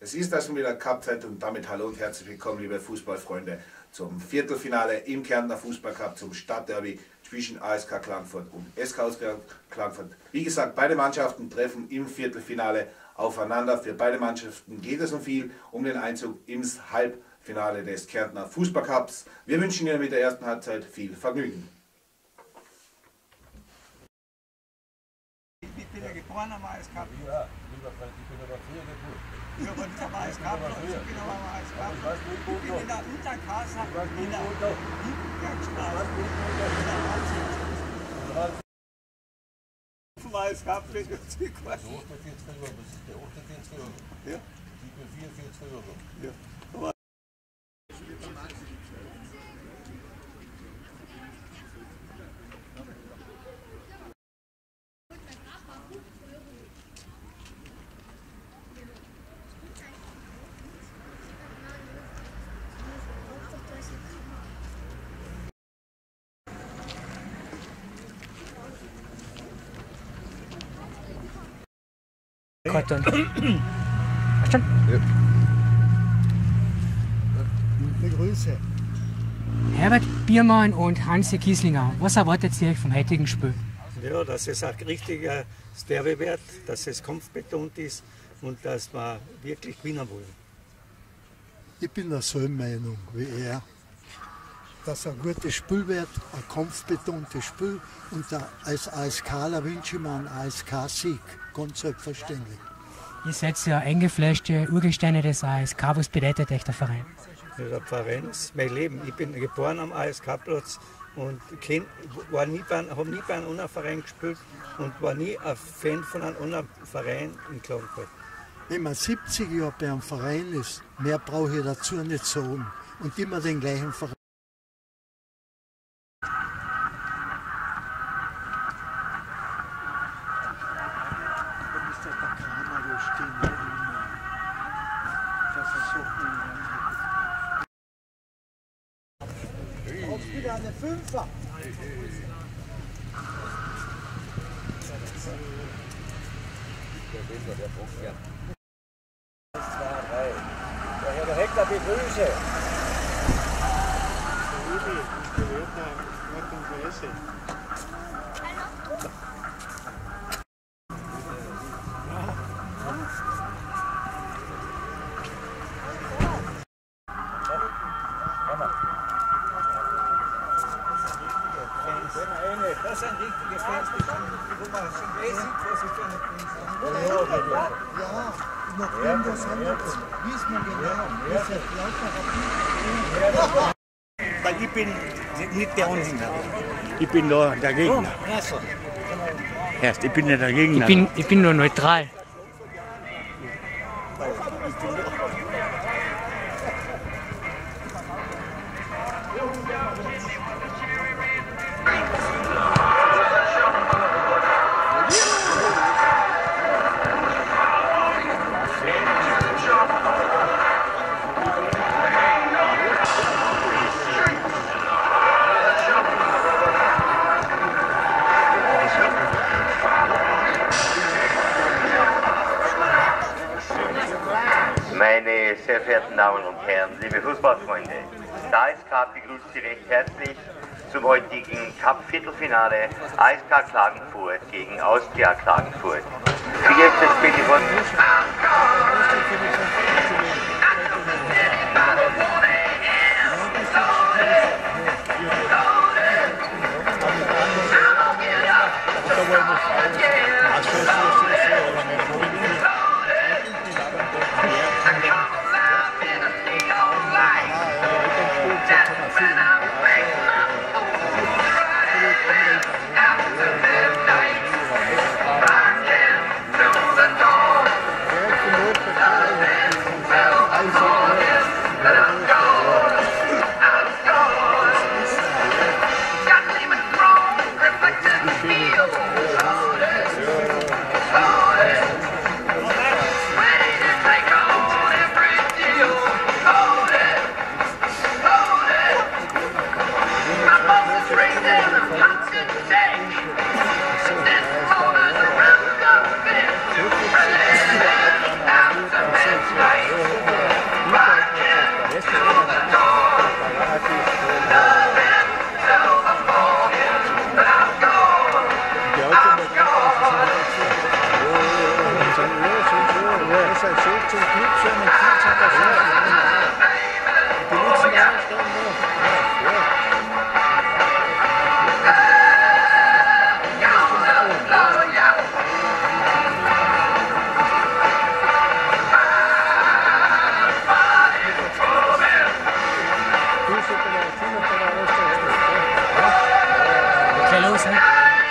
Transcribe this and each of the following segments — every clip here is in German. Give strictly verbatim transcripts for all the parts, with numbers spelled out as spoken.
Es ist also wieder Cup-Zeit und damit hallo und herzlich willkommen, liebe Fußballfreunde, zum Viertelfinale im Kärntner Fußballcup, zum Stadtderby zwischen A S K Klagenfurt und S K Austria Klagenfurt. Wie gesagt, beide Mannschaften treffen im Viertelfinale aufeinander. Für beide Mannschaften geht es um viel, um den Einzug ins Halbfinale des Kärntner Fußballcups. Wir wünschen Ihnen mit der ersten Halbzeit viel Vergnügen. Ich bin ja geboren am A S K. Ja, lieber Freund, ich bin aber früher geboren. Ich bin am A S K, ich bin am A S K. Ich bin in der Unterkasse, in der Hinterbergstraße. Vom A S K fliegt uns die Quatsch. Der achtundvierzig Euro, das ist der achtundvierzig Euro. Ja. Ich bin vierundvierzig Euro. Ja. Cotton. Verstanden? Ja. Begrüße. Herbert Biermann und Hansi Kieslinger, was erwartet ihr vom heutigen Spiel? Ja, dass es ein richtiger Derby wird, dass es kampfbetont ist und dass wir wirklich gewinnen wollen. Ich bin derselben Meinung wie er, dass ein gutes Spiel wird, ein kampfbetontes Spiel und da als ASKler wünsche ich mir einen A S K-Sieg, ganz selbstverständlich. Ihr seid ja eingefleischte Urgesteine des A S K, was bedeutet euch der Verein? Ja, der Verein ist mein Leben. Ich bin geboren am A S K-Platz und habe nie bei einem anderen Verein gespielt und war nie ein Fan von einem anderen Verein in Klagenfurt. Wenn man siebzig Jahre bei einem Verein ist, mehr brauche ich dazu nicht sagen und immer den gleichen Verein. Jetzt wieder eine Fünfer. Der Winter, der Bock, ja. eins, zwei, drei. Der Herr Direktor, begrüße. Das sind richtige Fans, die wo man schon weiß, was sie für eine Fans sind. Ja, noch irgendwas anderes. Wissen wir genau. Das ist lauter. Weil ich bin nicht der Anhänger. Ich bin da der Gegner. Erst, ich bin nicht der Gegner. Ich bin, ich bin nur neutral. Meine sehr verehrten Damen und Herren, liebe Fußballfreunde, der A S K begrüßt Sie recht herzlich zum heutigen Cup-Viertelfinale A S K Klagenfurt gegen Austria Klagenfurt. Wie jetzt das Spiel gewonnen? Gleich los, ne?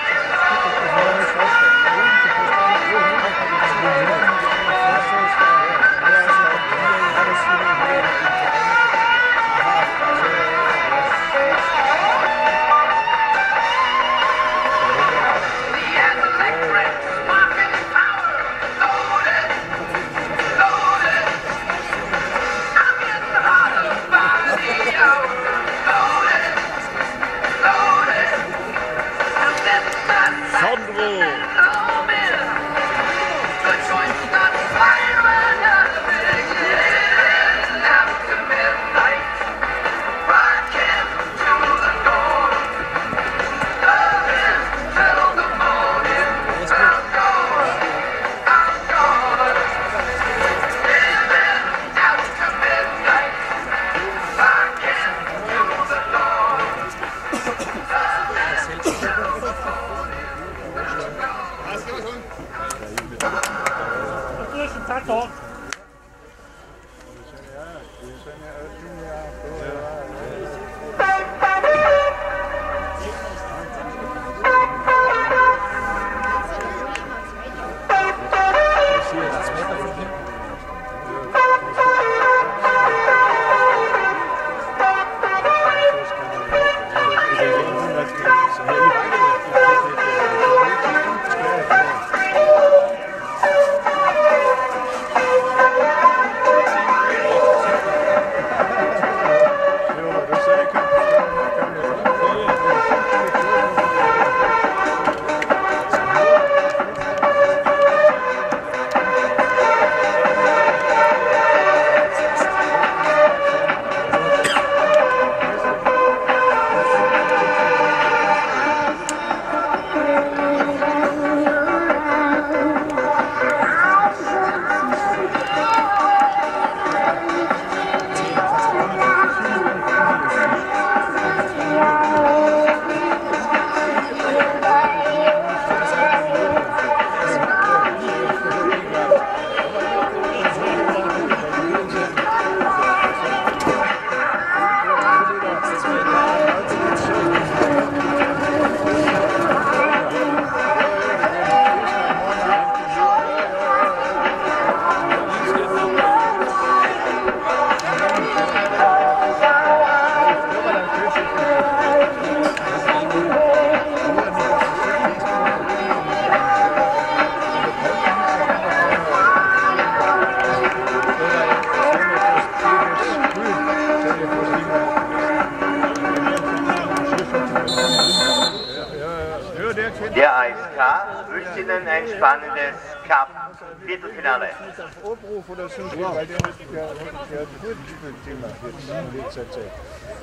Der A S K wünscht Ihnen ein spannendes Cup-Viertelfinale. Abruf oder so, weil der hat ja gut gespielt immer in letzter Zeit.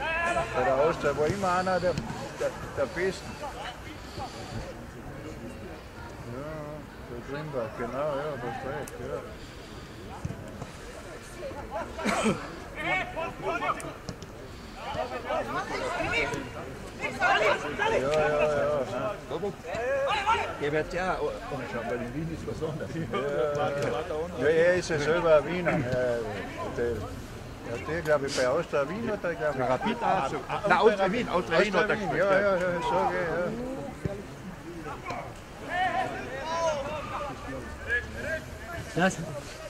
Bei der Austria war immer einer der, der, der Besten. Ja, der Grimbach, genau, ja, das ist recht, ja. Ja, ja, ja. Der wird ja anschauen, weil in Wien ist was anderes. Ja, ja, er ist ja selber ein Wiener. Der, der, der glaube ich, bei Austria Wien hat er, glaube ich. Rapid auch. Nein, Austria Wien, Austria Wien hat er gespielt. Ja, ja, ja, sage ich, ja. Das.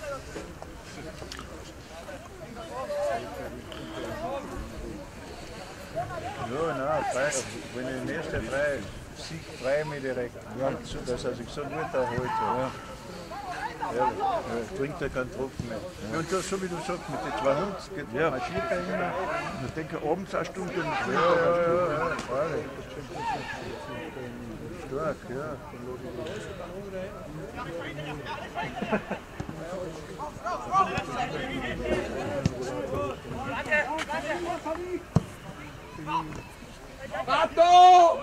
Ja, nein, frei, wenn ich den ersten frei, freue ich mich direkt, ja, so, dass er sich so gut erholt. Ja. Ja, ja, trinkt er keinen Tropfen mehr. Ja. Und das, so wie du sagst, mit den zwei Hunden geht ja. Marschiert er immer. Ich denke, abends eine Stunde und ja, ja, ja, ja, freilich. Stark, ja. Pato!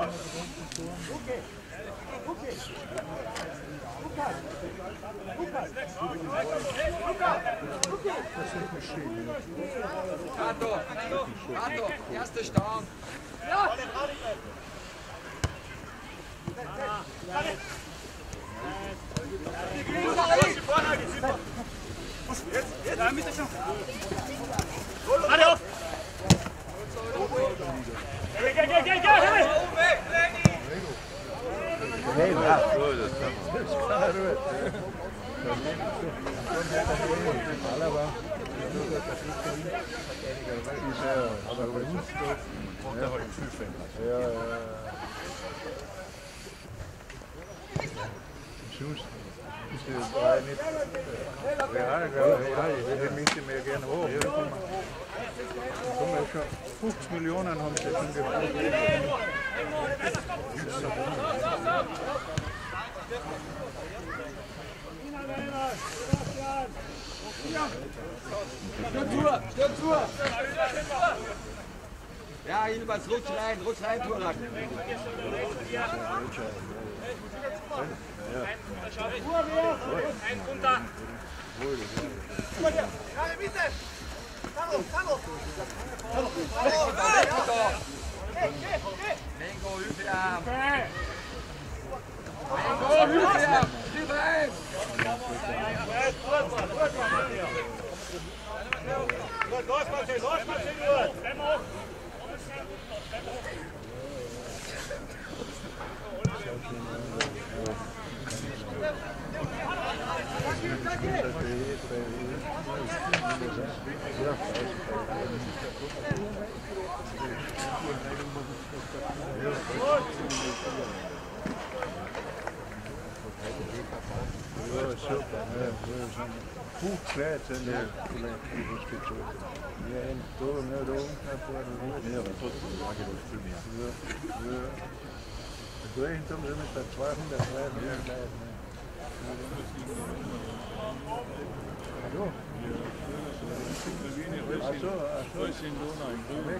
Pato, Pato, erster Stand. Ja! Jetzt, jetzt, da müsst ihr schon. Warte auf! synes, vi skal dreje lidt. Vi har det godt, det er mindst mere gerne over. Det kommer jo så fugt millionerne om til, som det var. Stürmtour! Stürmtour! Ja, jedenfalls rutsch rein, rutsch rein, Turak. Ein runter! Mengo, Hüftearm! Mengo, Hüftearm! Schieb rein! Los, Martin, los, Martin, los! Bleib hoch! Goed kwijt en ja, en door naar de omkant. Ja, dat is veel meer. Ja, het regent om met dat tweehonderd blijven. Hallo? Achso, achso. Is in Donau in Grün.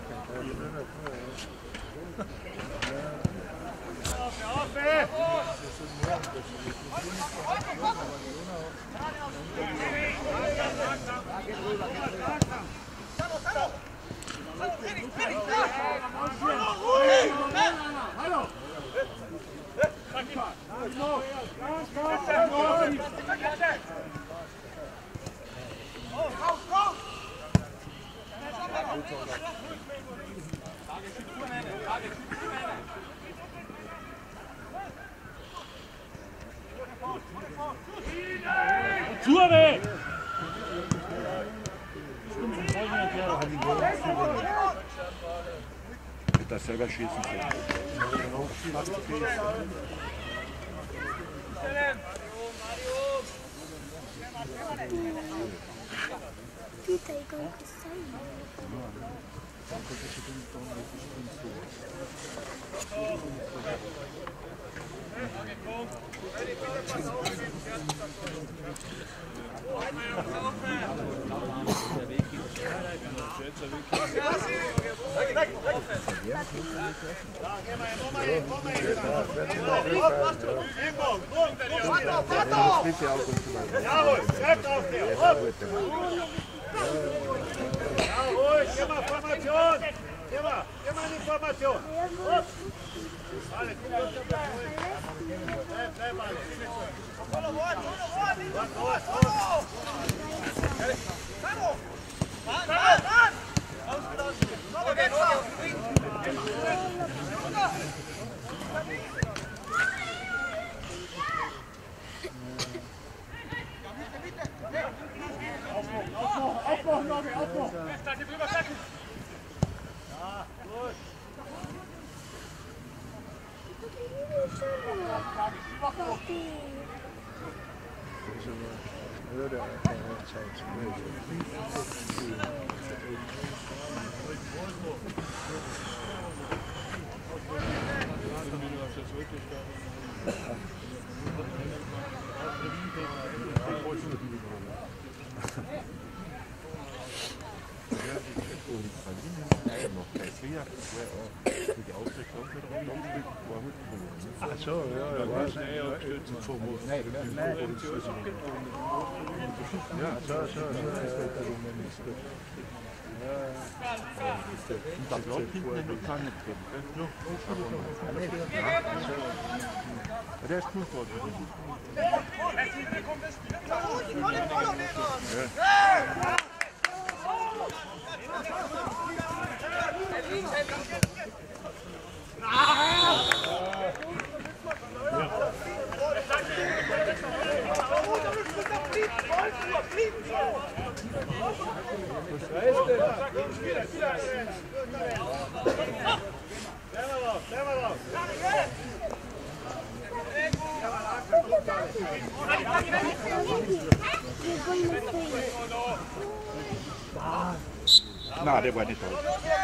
Zurück! Das selber schießen können. Jawohl, bleibt auf der! Jawohl, gib mal Formation! Gib mal, gib mal eine Formation! Alle, bleib, bleib alle! Voller Wort, voller Wort! Wort, Wort, Wort! Vamos! Mann, Mann, Mann! Ausgelaufen! Okay, Aufbau, Nogge, Aufbau! Stacke drüber, Stacke! Ja, gut! Ach so, ja, ja, was? Nee, nee, ja, so, so, so. Das Loch hinten in der Kanne drin. Der ist gut vor. Ja. Na, der war nicht toll.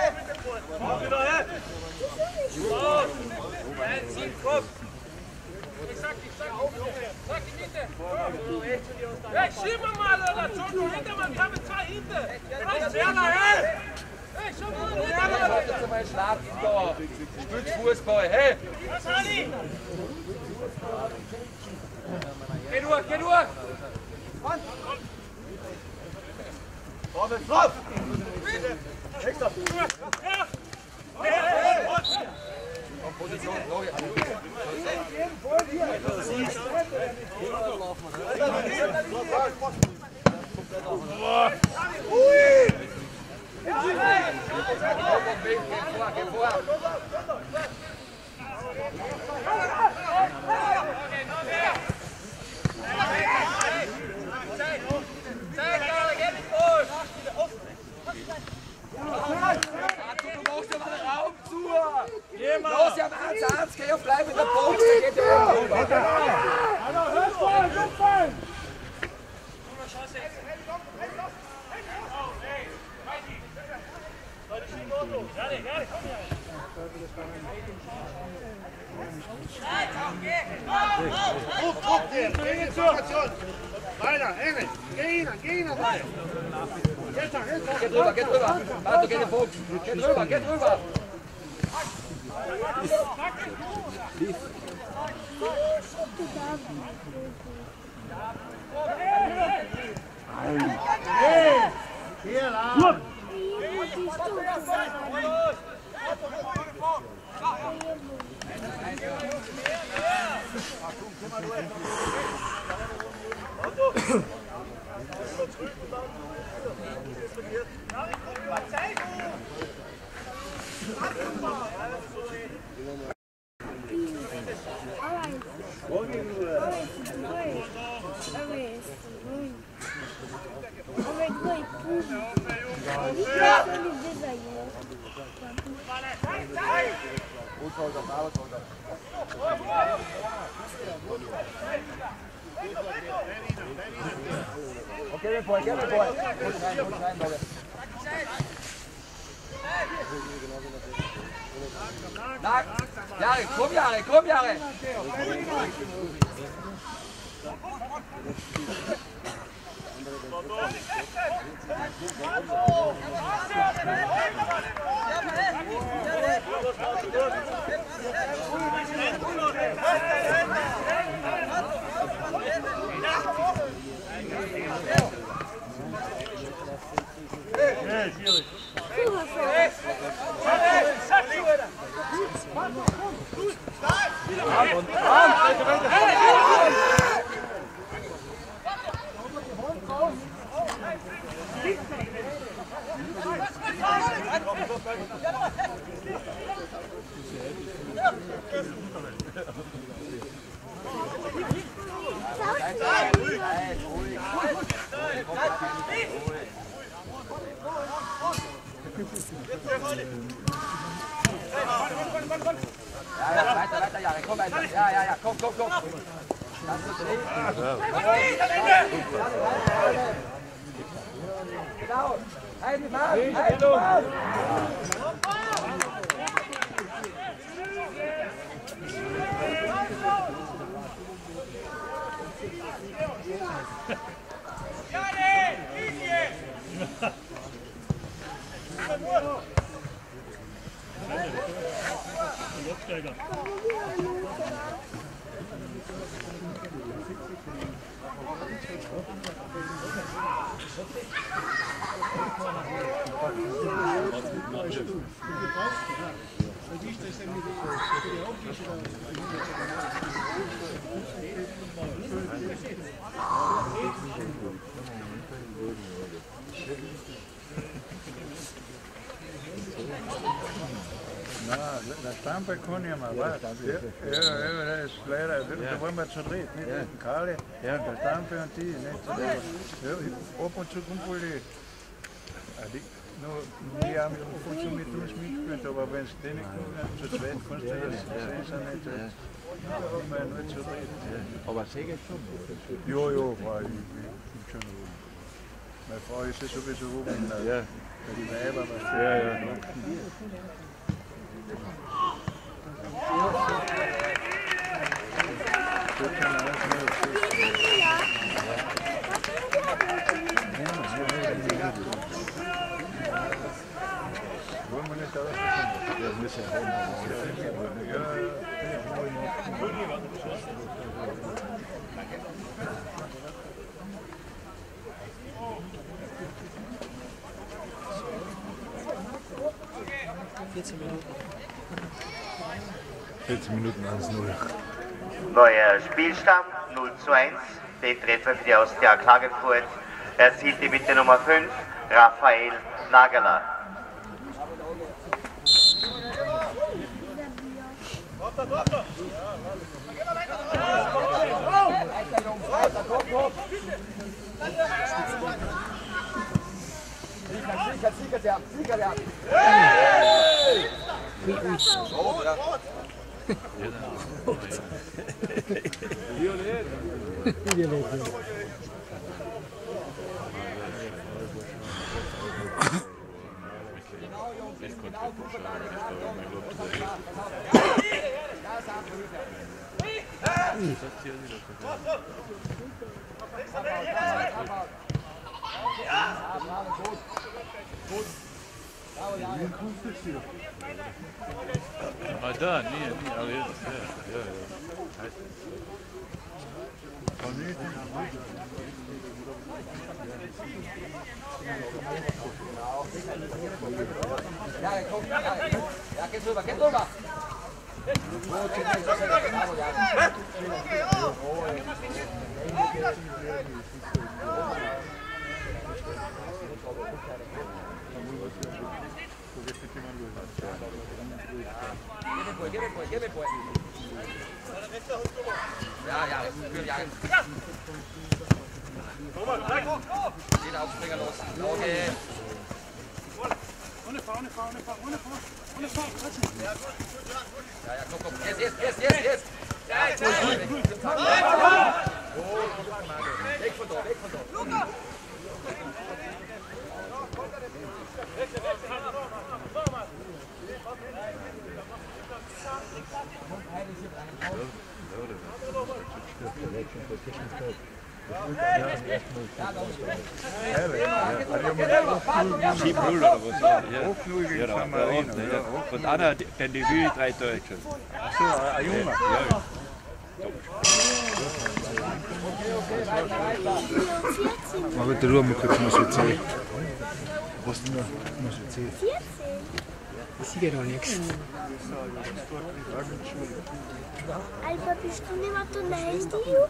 Hey, schieb mal, oder? Schon hinter, man kann mit zwei hinten. Rechts, Werner, hey! Hey, schau mal, hinter! Jetzt mal schlafen da. Spielt Fußball, hey! Was, Hanni? Geh durch, geh durch! Drauf, drauf! Extra! Position, los, ja, eins, eins, geh auf, bleib in der Box, da geht der drüber. Hallo, Hüpfen, Hüpfen! Druck, Druck, weiter, Engel, geh hin, geh hin, weiter. Geh drüber, geh drüber. Warte, geh in den Box. Geh drüber, geh drüber. Hier lang! Okay, wir Boy, geh mit Boy. Gut rein, gut rein, Leute. Na, Jahre, komm Jahre, komm Jahre. Hey, schwierig. Ja, ja, weiter, weiter, Jahre, komm weiter. Ja, ja, ja, komm, komm, komm. Das ist genau. Ein Mann, ein Mann. Nein, der Stampe kann ich mal, weißt du? Ja, ja, der ist leider, da wollen wir zu dritt, nicht? Ja. Karli, ja. Der Stampe und die, nicht zu dritt. Ja, ab und zu kommt wohl die. Wir haben von so mit uns mitgespielt, aber wenn es denen kommt, zu zweit kannst du das sehen, nicht. Da kommen wir nur zu dritt. Aber sehr geht schon. Ja, ja, Frau, ich bin schon oben. Meine Frau ist ja sowieso oben. Ja. Die Weiber, was ja, ja. Wollen wir nicht ausfinden? Ja, müssen wir ja. vierzehn Minuten. vierzehn Minuten eins null. Neuer Spielstand null zu eins. Den Treffer für die Austria Klagenfurt erzielte mit der Nummer fünf Raphael Nagerler. Ah, da, nee, nee, aber jetzt, ja, ja, ja. Ja, komm, ja, ja, geht rüber, geht rüber. Ja, ja, ja. Jeder Aufspringer los. Okay. Ohne Fahr, ohne Fahr, ohne Fahr, ohne Fahr, ohne Fahr. Ja, ja, komm, komm. Jetzt, jetzt, jetzt, jetzt, jetzt. Ja, jetzt. Weg von da, weg von da. Luca! sieben null oder was? Ja, ja, ja. Und einer, der Debüt, drei Deutsche. Ach so, ein Junge. Ja. Mach bitte Ruhe, mal kurz, muss ich sehen. Was denn da? Muss ich sehen. Ich sehe doch nichts. Alba, bist du nicht mehr du nächste Jahr?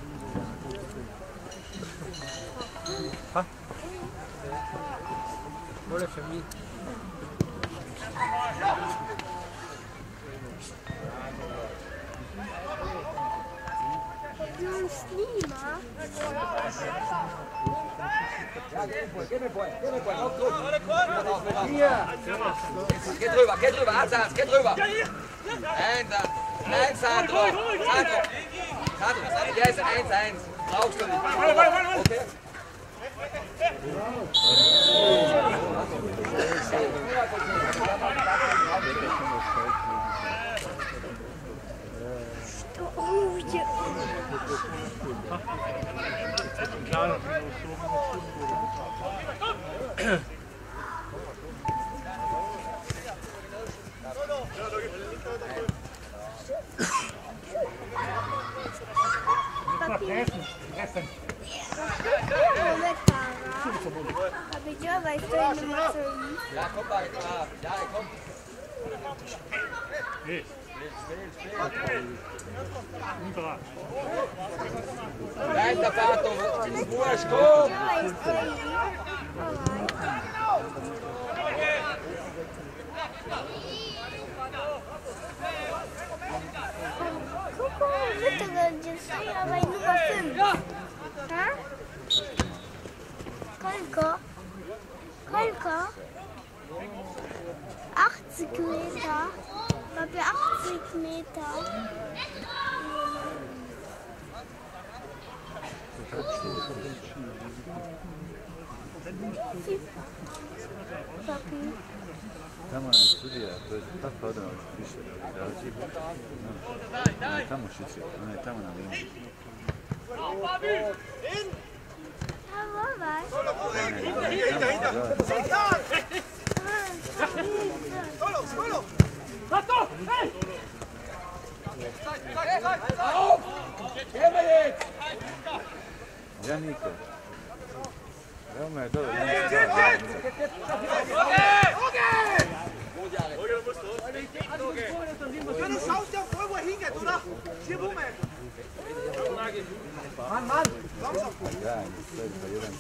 Ha? Wolle für mich. Du bist niemand. Ja, geh mir, geh mir, geh mir, auf, auf. Hier. Geht rüber, geht rüber, Ansatz, geht rüber. Nein, nein, Sandro. Sandro. Sandro, der ist eins eins. Brauchst du nicht. Okay. Oh, ja. Aber ja, weißt du, in der Masse. Ja, komm mal, ja, komm. Spiel, spiel, weiter, Pato, Wurscht, komm! Guck mal, bitte, jetzt sei aber Nummer fünf. Ha? Kolko? Kolko? achtzig Meter. Bei achtzig Meter. Papi. Tamo na studija, to je tako odano više da dođi. Tamo šiće, ona je tamo na liniji. Evo vas. Solo, solo! Fatto! Ja Niko. Veoma je dobro. Du schaust ja voll, wo er hingeht, oder? Hier rum, ey. Mann, Mann! Langsam! Ja, das ist bei jedem.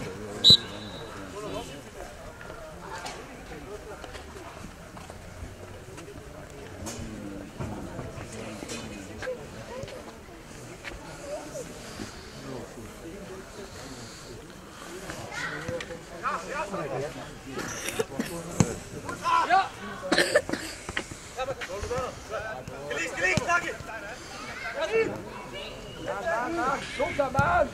Gelegt, gelegt, danke! Guter Mann!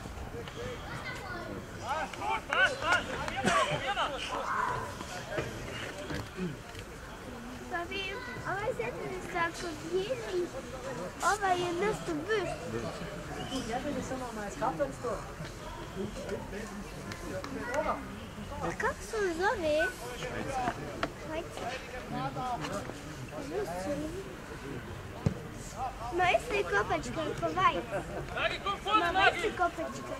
Papi, aber ich hätte gesagt, kopieren. Aber ihr müsst du wissen. Ja, wir sind noch mal als Kapitän. Как сюда весь? Маэстро и копочка, ховай. Маэстро и копочка.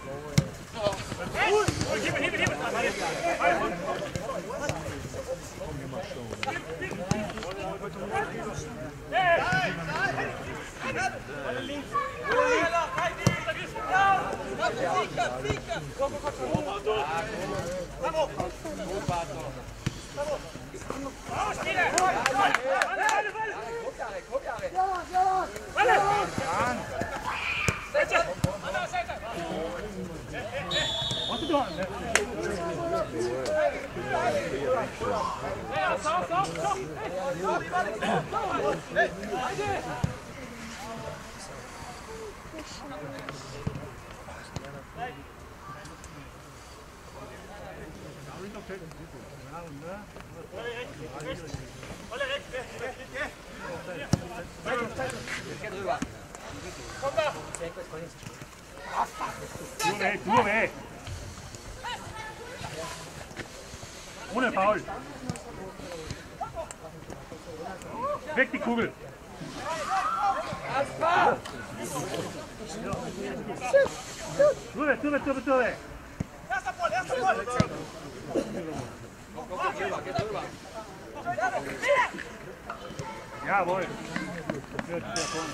Nur weg, nur weg. Ohne Foul. Weg die Kugel. Sube, sube, sube, sube. Erster Ball, erster Ball! Jawohl. Wird sehr vorne.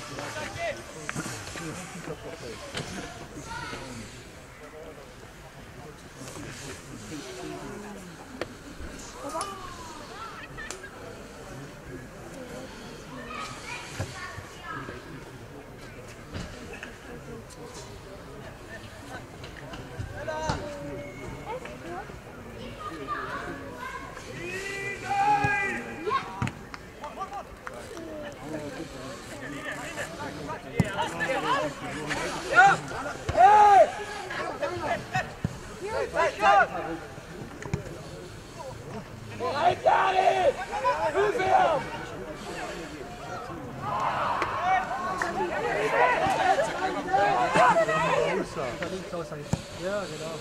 Ja, genau.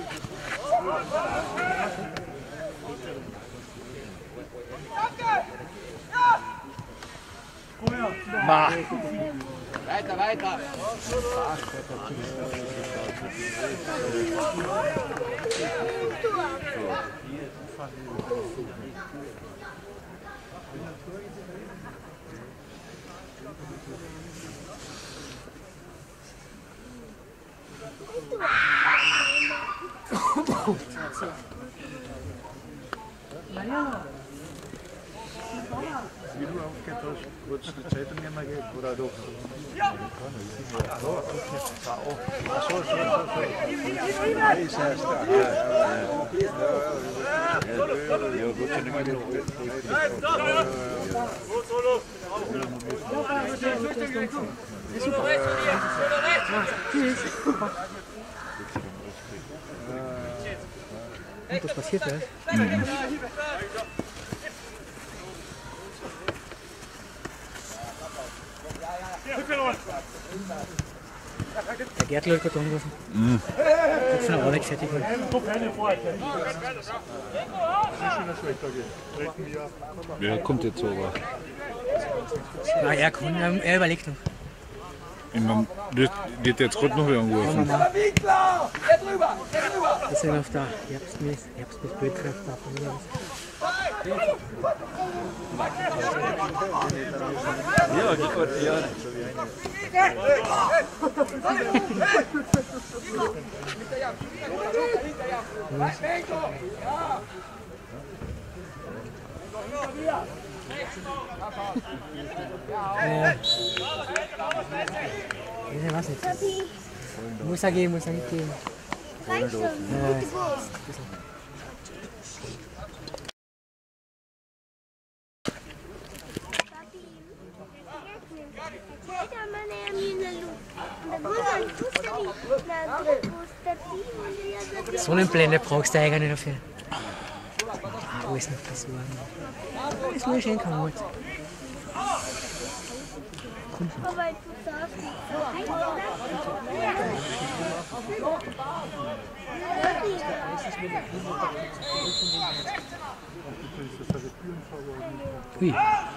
Ma. Weiter, weiter. Naja. Kilo aufgehört hast, wird es die Zeitung nicht mehr geben, oder doch? Ja! Ach so, so, so, so. Das heißt, ja, gut, schon immer noch. Tschüss. Und was passiert da? Mhm. Der Gärtler hat gerade angerufen. Mhm. Hat von der Alex fertig gemacht. Wer kommt jetzt so? Ja, er kann, er überlegt noch. Ich meine, das wird jetzt gerade noch wer angerufen. Winkler! Geh drüber! Geh drüber! Wir sind auf der Herbstmess, Herbstmessbildkraft. Ja, die Gott, ja. Ja. Ich weiß nicht. Muss er gehen, muss er nicht gehen. Reicht schon, gute Wurst. Sonnenblende brauchst du eigentlich dafür. Ah, alles noch Frisuren. Das ist nur schön kaputt. Komm schon. Ui.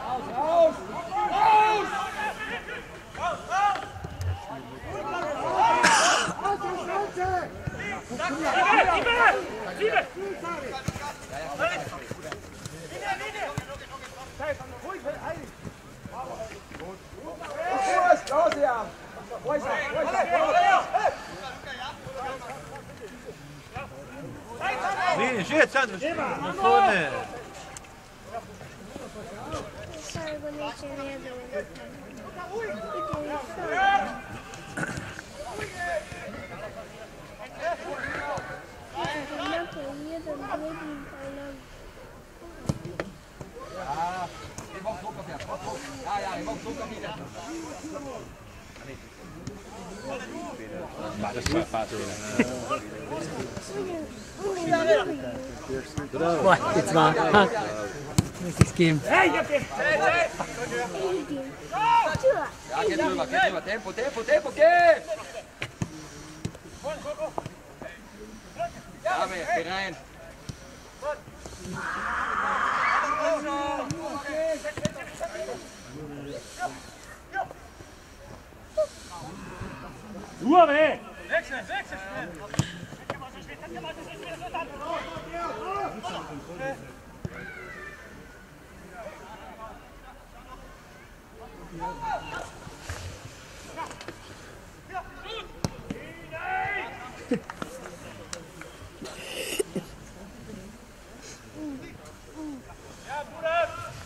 Nee, jetzt anders. Nach vorne. Mach das mal fast Boah, jetzt war. Ha. Muss es geben. Ja, geh drüber, geh drüber. Tempo, Tempo, Tempo, geh! Ja, geh rein. Ruhe, weh! Wechseln, wechseln! Ja, Bruder!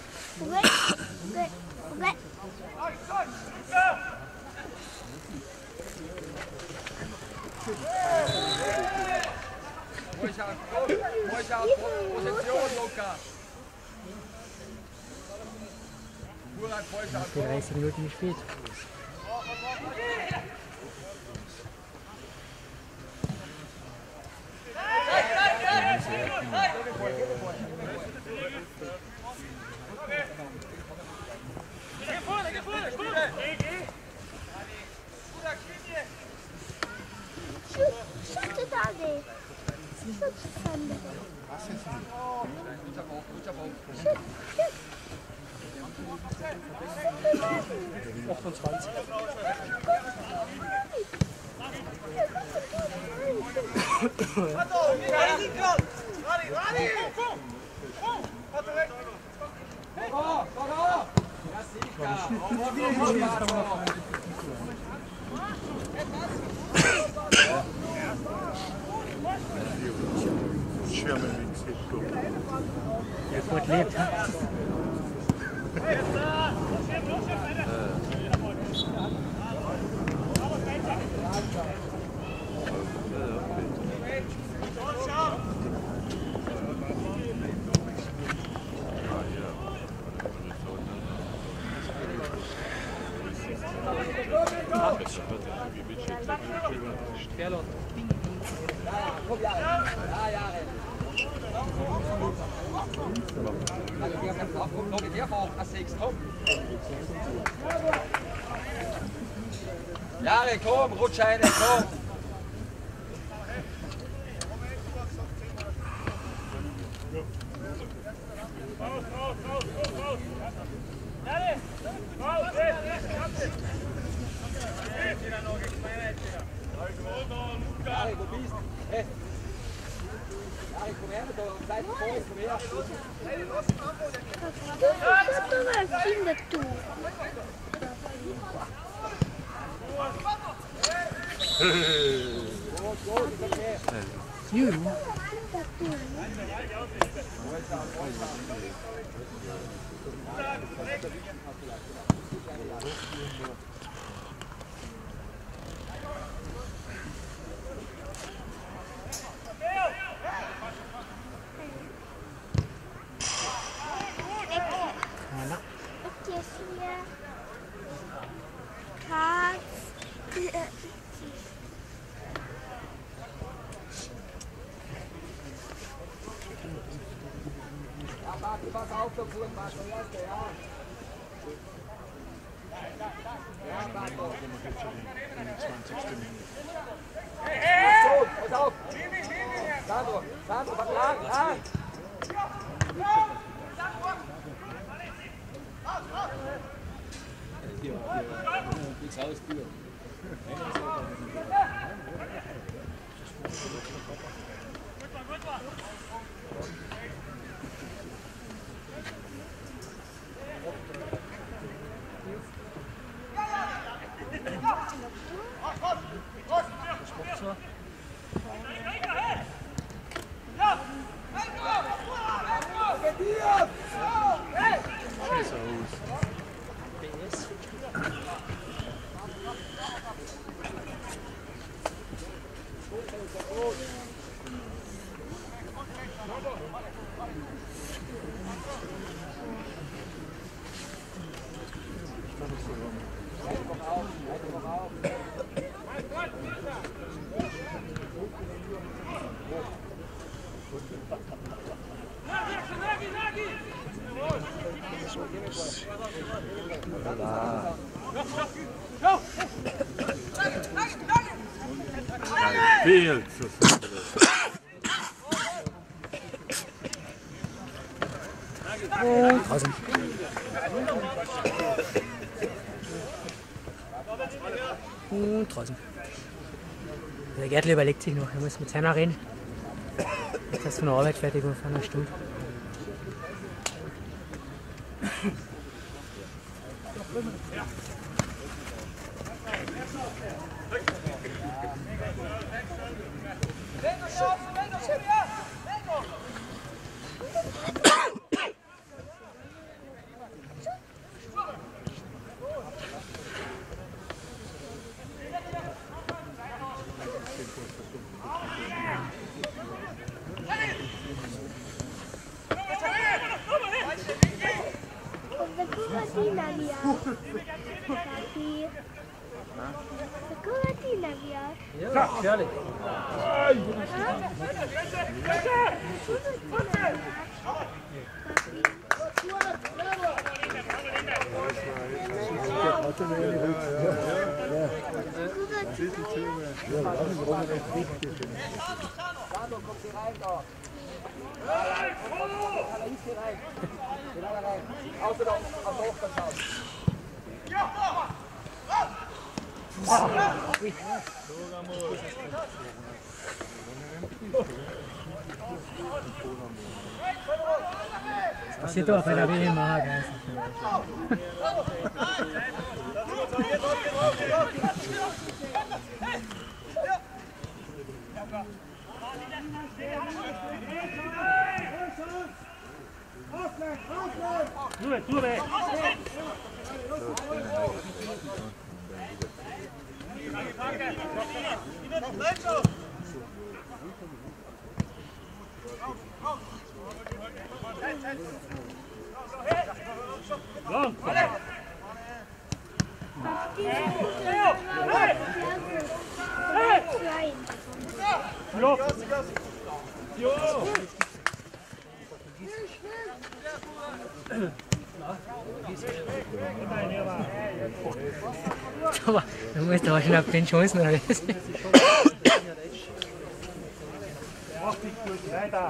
Ruhig auf, ruhig auf, Position, Luca. Für dreißig Minuten gespielt. achtundzwanzig. Der Sport lebt. Komm, Jahre. Ja, Jahre. Komm, noch mit der vor, als sechs, komm. Jahre, komm, rutsch eine, komm. Raus, raus, raus, raus, raus. Jahre, raus, Jahre, wo bist du? Hey. Jahre, komm her, da bleib vor, komm her. Dove film tu? You. Pass auf, der Fuhr, pass auf, ja. Ja, Marco. Pass auf! Sandro, Sandro, was lang? Lang! Nichts ausführen. Viel zu viel. Und draußen. Und draußen. Der Gärtler überlegt sich noch, er muss mit seiner reden. Jetzt ist von der Arbeit fertig und von einer Stunde. Ja, gefährlich. Sandro, kommt hier rein da. Ist hier rein. Genau rein. Außer da auf der Hochkant schauen. Das passiert doch bei der W M A, geil. Due, due. Long. Jo. Jo. Aber du musst aber schon auf den Chancen oder was? Mach dich gut, weiter.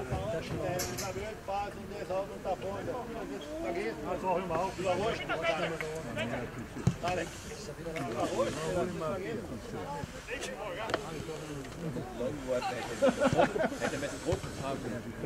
Also hör mal auf. Hätte mit dem Gruppen haben.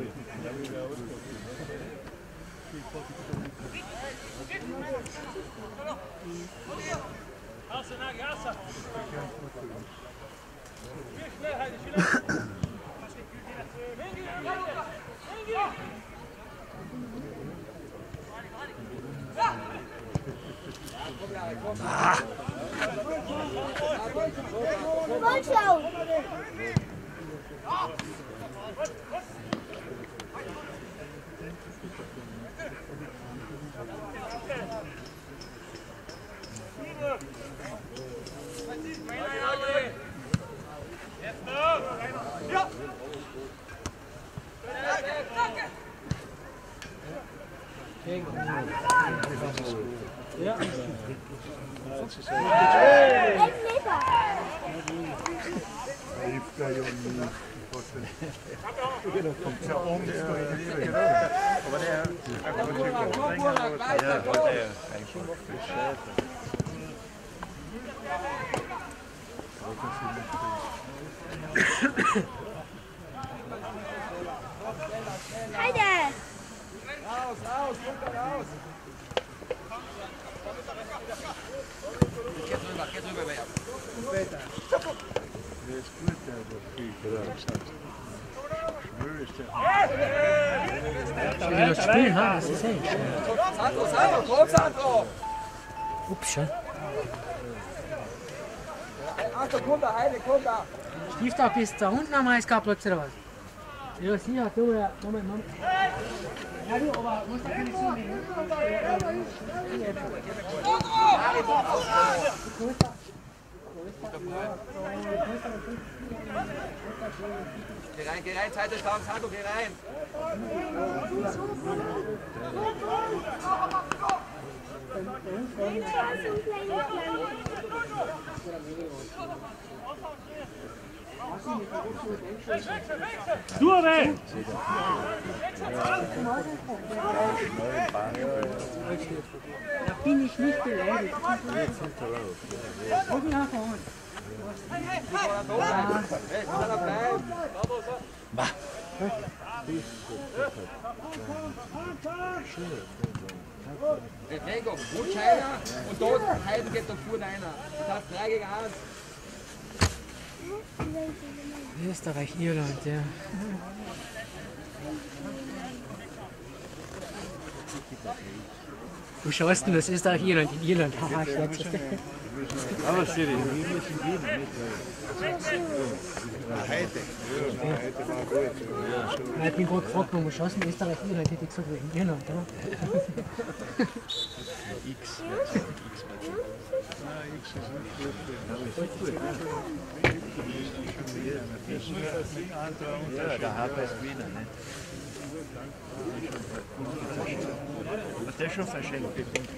Ja. Heide! Raus, raus, guck da raus! Geh drüber, geh drüber, wer? Der ist gut, der Ich will das spielen, ha? Das ist echt. Sandro, Sandro, komm, Sandro! Ups, schon. Achtung, komm da, Heide, komm da! Stiefel bis da unten am Eiskaplatz oder was? Ja, sicher, du, ja. Moment, Moment. Ja, du, aber musst du keine Schuhe nehmen. Geh rein, geh rein, Zeit ist da, Sandro, geh rein! Due! Da bin ich nicht beleidigt. Guck mich nach vorne. Bewegung, rutsch einer und dort Heiden geht doch vorne einer. Das heißt drei gegen eins. Österreich, Irland, ja. Du schaust denn das Österreich, Irland, in Irland. Haha, Scherz. Aber Siri, wir müssen gehen. Heute. Ich bin gerade gefragt, wo wir schaust in Österreich, Irland, hätte ich gesagt, in Irland, ja. X. X ist nicht ja, der Harper ist Wiener, ne? Der ist schon verschenkt.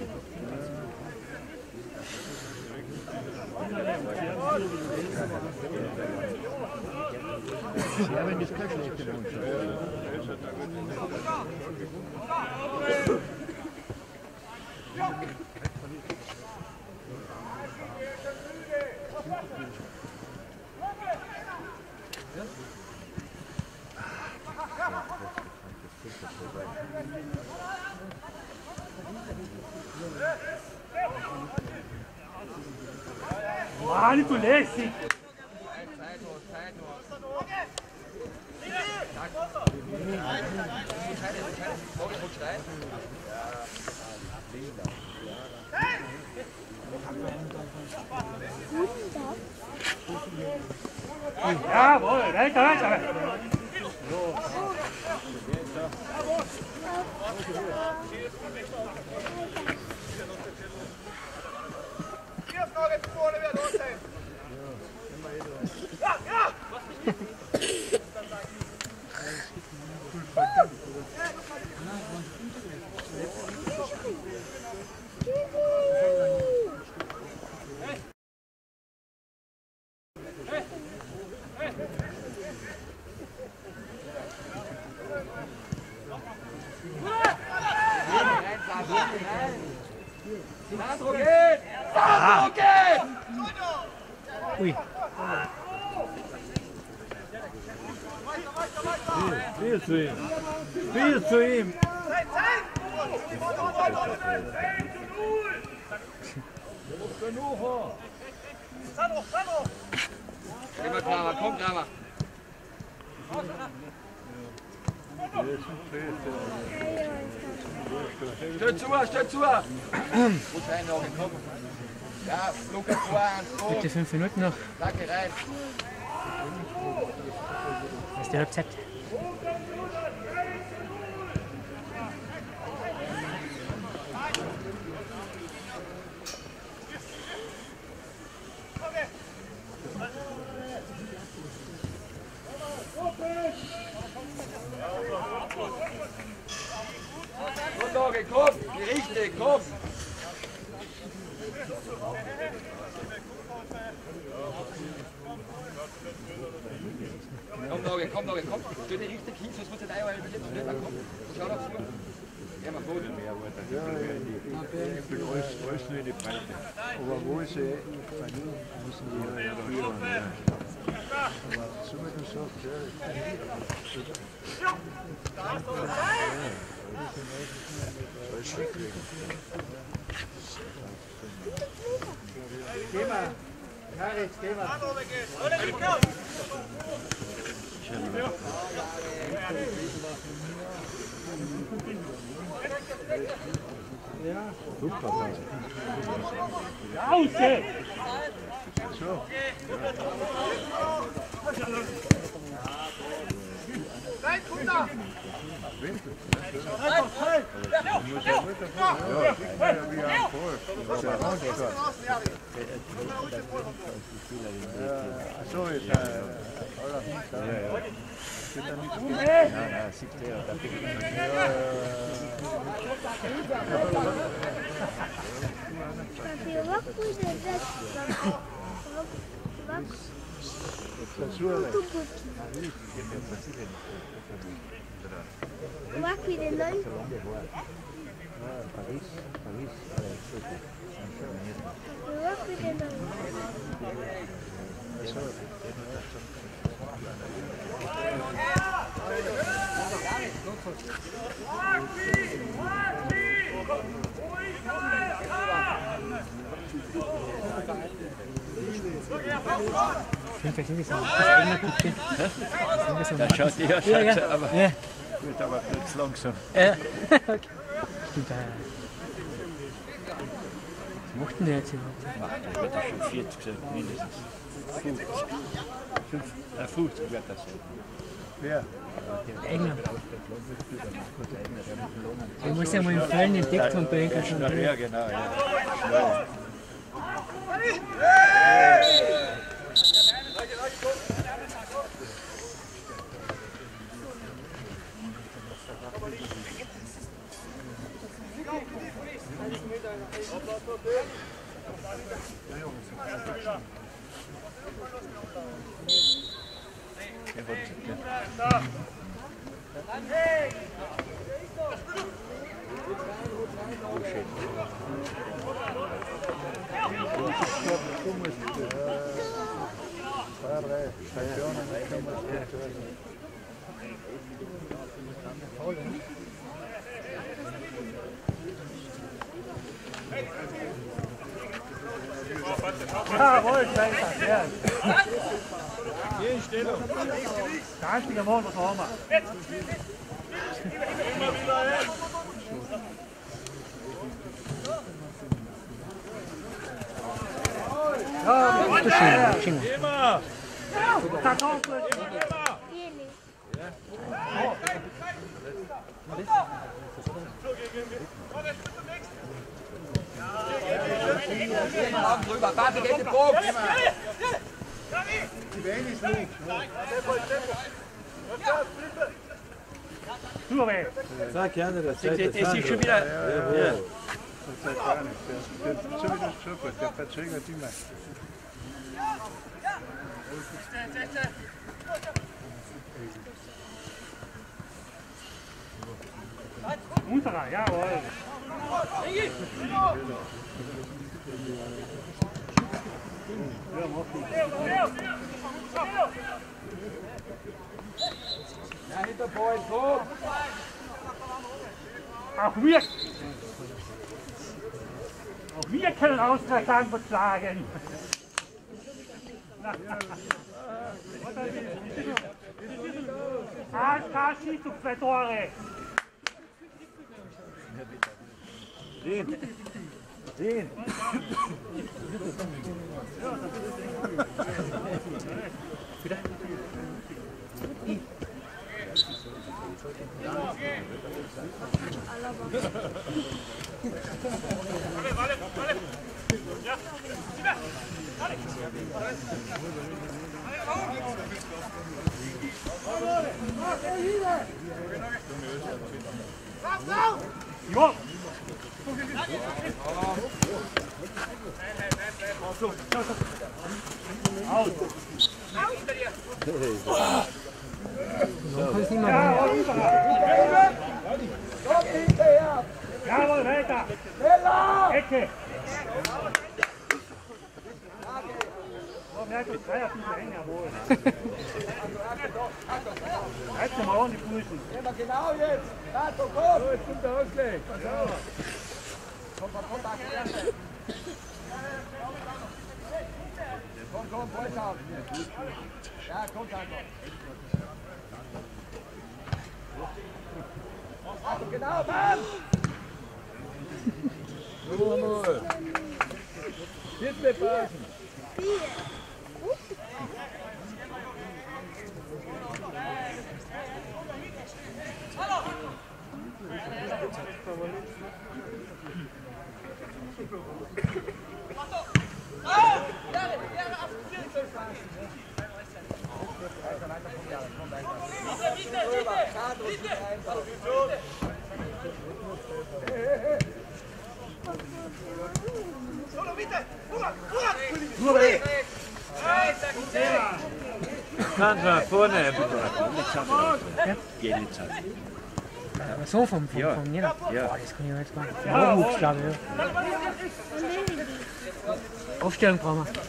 Ja, wenn das keine schlechte Mannschaft Mani, tu lässig! Jawohl, weiter, weiter. Hier ist noch jetzt vorne wieder los sein. Ja, ja! Sandro geht! Sandro geht! Ui. Viel zu ihm. Viel zu ihm. Sandro, Sandro! Geh mal, Kramer, komm, Kramer. Stell zu, stell zu! Gut rein, noch, komm. Ja, Lukas, zwei, eins, zwei. Bitte fünf Minuten noch. Danke, rein. Das ist die Halbzeit. Komm, Dogge, komm! Richtig, komm! Komm, Dogge, komm, Dogge, komm! Stell dich richtig hin, sonst musst du deine Eier jetzt nicht komm! Schau nach vorne! Geh mal vor! Ich bin alles, alles nur in die Breite. Aber wo sie verlieren, müssen die ja früher. Aber so wie du sagst, ja. Geh mal. Karitz, geh mal. Ja. Super. Raus jetzt! So. Nein, runter! So ist er. Guarda qui del noi. Paris, Paris, Guarda qui del noi. Fünf Minuten sind das England gut. Das schaut ja, ja, ja. aber ja. wird aber jetzt langsam. Ja. Stimmt, ja. Was macht denn der jetzt überhaupt? Das wird schon vierzig gesagt, mindestens. fünfzig. Äh, fünfzig wird das sein. Wer? England. Ich muss ja mal in Köln entdeckt haben bei Enkel schon. Ja, genau. Ja. Jawohl, Schweizer, ja. Geh Stellung. Ganz wieder machen, was haben wir. Immer wieder hin. Ja, das ist schön. Immer. Kartoffel. Immer. Arm drüber, Basti, geht die Probe. Die Beine ist nicht. Super, ey. Sag gerne, das Es ist schon wieder. Ja, das ist gar nicht. Der ist so wieder super, der verzögert immer. Unserer, jawohl. Ja, hinter Boyd, so. Auch wir, auch wir können Austria Frankfurt schlagen. A S K schießt um zwei Tore. Den. Den. Jo! Aus! Noch ist niemand mehr. Jawohl, weiter! Ecke! Merkt euch, drei auf diese Hänge, jawohl. Reizt mal an die Füßen. Immer genau jetzt. Tato, komm. So, jetzt kommt der Ausgleich. Komm, komm, komm, Basti. Komm, komm, Freundschaft. Ja, komm, Tato. Tato, genau, Mann. Nur mal. Viertel Pausen. Kannst du nach vorne? Ja, aber so vom, vom, Ja. vom Jena. Ja. Boah, das kann ich jetzt machen. Nachwuchs, glaube ich. Ja. Aufstellung brauchen wir.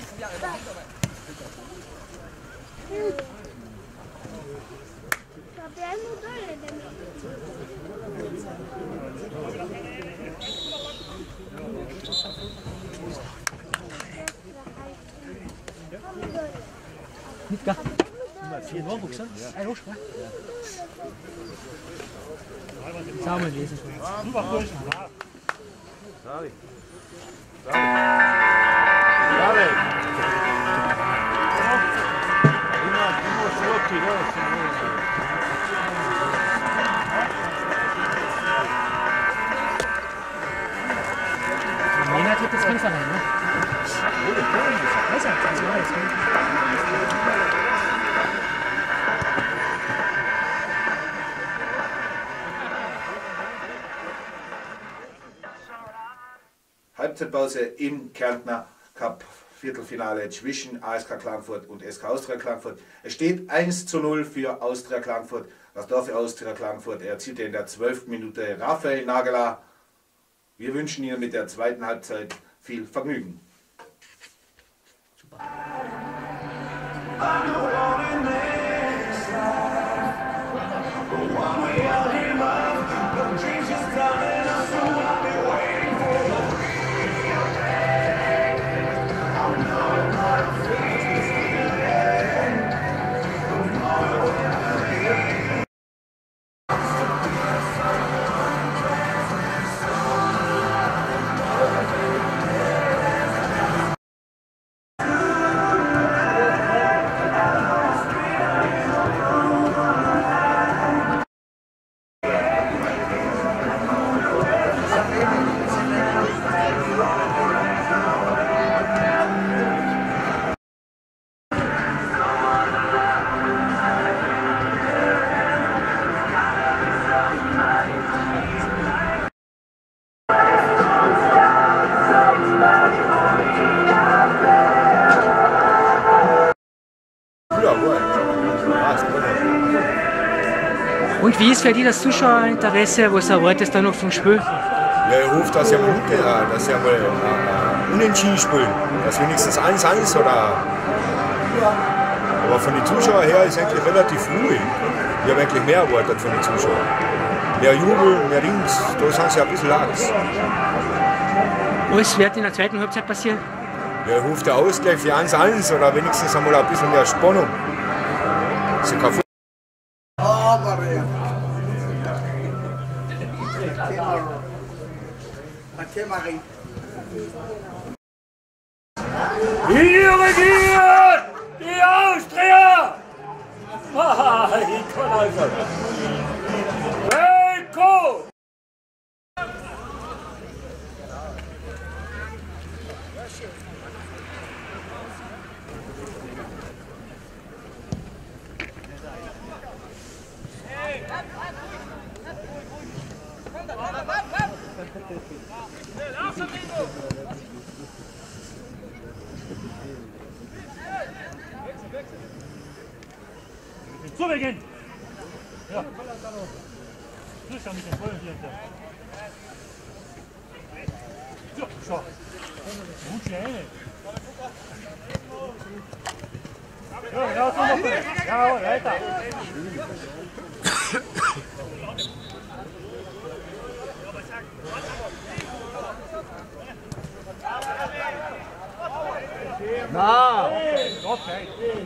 Nicht gar. Vier Nachwuchs, ne? Ein Losch, ne? Sauber lesen. Super cool. Sorry. Sorry. Immer, immer zurück, die Jena hat jetzt kein Verein, ne? Weiß er, das war jetzt. Halbzeitpause im Kärntner Cup Viertelfinale zwischen A S K Klagenfurt und S K Austria Klagenfurt. Es steht eins zu null für Austria Klagenfurt. Das Tor für Austria Klagenfurt erzielte in der zwölften Minute Raphael Nageler. Wir wünschen Ihnen mit der zweiten Halbzeit viel Vergnügen. Super. wie ist für dich das Zuschauerinteresse? Was erwartest du noch vom Spiel? Ja, ich hoffe, dass ich mal, dass ich mal uh, unentschieden spielen. Dass wenigstens eins eins oder. Aber von den Zuschauern her ist eigentlich relativ ruhig. Ich habe eigentlich mehr erwartet von den Zuschauern. Mehr Jubel, mehr Rings, da sind sie ein bisschen lax. Was wird in der zweiten Halbzeit passieren? Ja, ich hoffe, der Ausgleich für eins eins oder wenigstens einmal ein bisschen mehr Spannung. Sie kann Hier regiert die Austria! Mein Gott, Weltko! So, wir gehen! Ja. Zuschau mit dem Feuer hier. So, schau. Gut schnell. Ja, genau so noch. Ja, weiter. Na! Okay.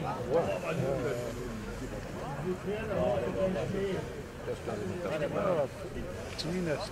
Zumindest.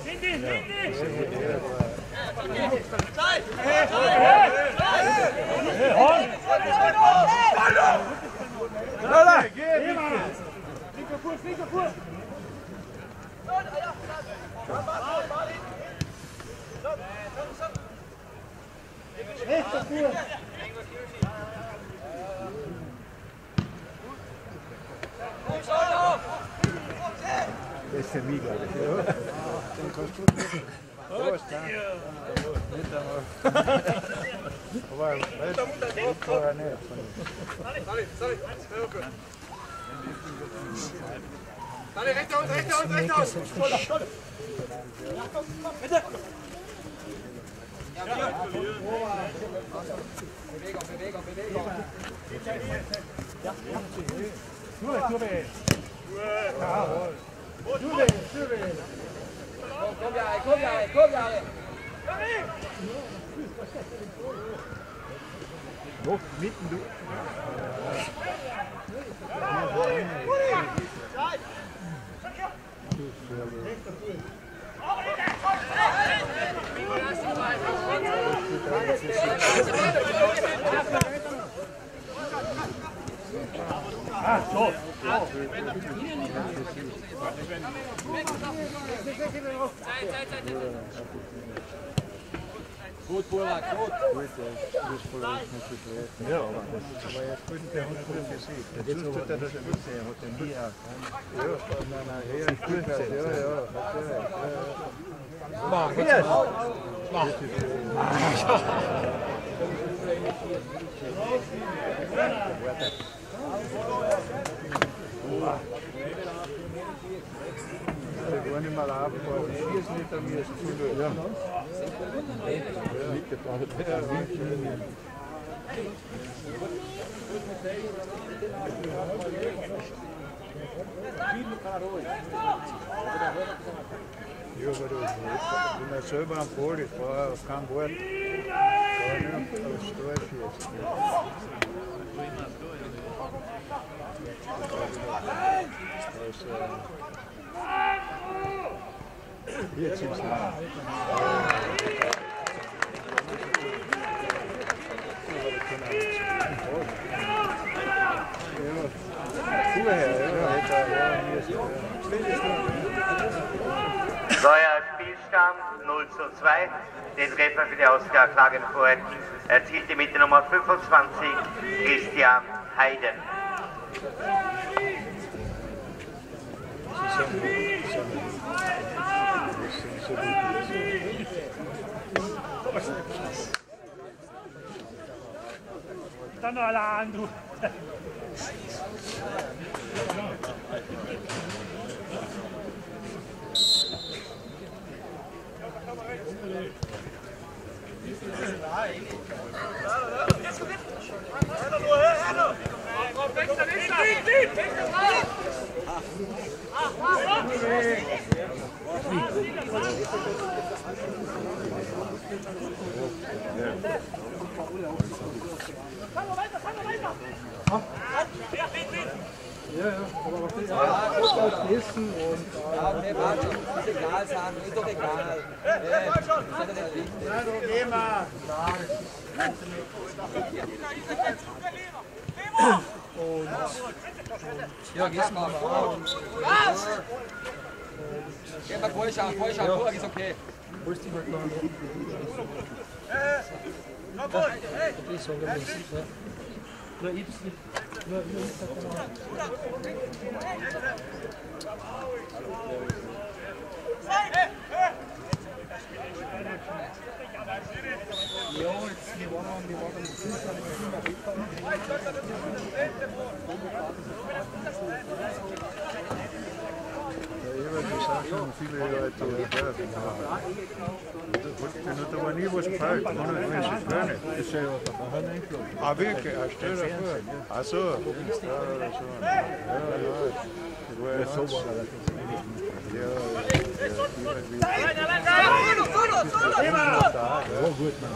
Das ist für mich, glaube ich. Ja. Dann kannst du nicht. Prost, ja. Nicht einmal. Aber das war ja nicht. Sorry, sorry. Sorry, rechter Hand, rechter Hand, rechter Hand. Schulter, Schulter. Bitte. Bewegung, Bewegung, Bewegung. Ja, Ruhe, Ruhe. Jawohl. Ruhe, Ruhe. Komm, Jari, komm, Jari, komm, Jari. Noch mitten du. Ah, so. Gut, Burak, gut. Ja, aber jetzt könnte der Hund für sich. Jetzt tut er das ja nicht, er hat den nie erkannt. Ja, nein, nein, er spielt das, ja, ja. Mach jetzt! Mach! Ich war nicht mal abgefahren, ich schieße nicht an mir, ist zu blöd. Ja. Mitgebracht. Ja, Windlinien. Ja, aber ich bin ja selber am Pol, ich war auf kein Wort. Ich war nur aufs Tor schießen. Jetzt ist es nah. Neuer Spielstand null zu zwei. Den Treffer für die Austria Klagenfurt erzielte mit der Nummer fünfundzwanzig Christian Heiden. Dann noch alle an, du. Ja, ja, aber was ist das Essen und... Ja, mir war schon, ist egal, sagen, ist doch egal. Ja, das ist ja nicht wichtig. Na, du geh mal. Und... Ja, geh's mal. Was? Geh mal voll schauen, voll schauen, voll, ist okay. Wo ist die mal klar? Na gut, hey! Das ist so, wenn man sieht, ne? Nur Ibsen. Nur Ibsen. Ja, jetzt wir waren wir waren mit fünf die Sachen, viele Leute dürfen haben. Wenn du aber nie was gefällt, dann weiß ich gar nicht. Das ist ja auch nicht. Ah, wirklich? Ah, stell dir vor. Ach so. Ja, so. Ja, ja. Ja, so war das. Ja, ja, gut, Mann.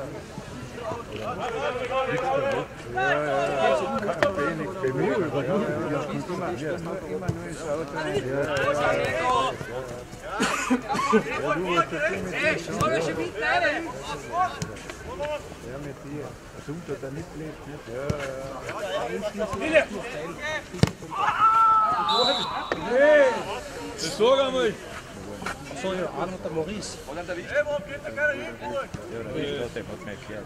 Ja, ja, wenig bemüht. Ja, ja, kommt immer, ja, immer nur ins Auto. Ja, ja. Ja, du wolltest mit dir schon. Ja, mit dir. Das unter der nicht lebt, nicht? Ja, ja. Das sag einmal. So, ja, Arno und der Maurice. Und dann der Wicht. Ja, das hat mir erklärt.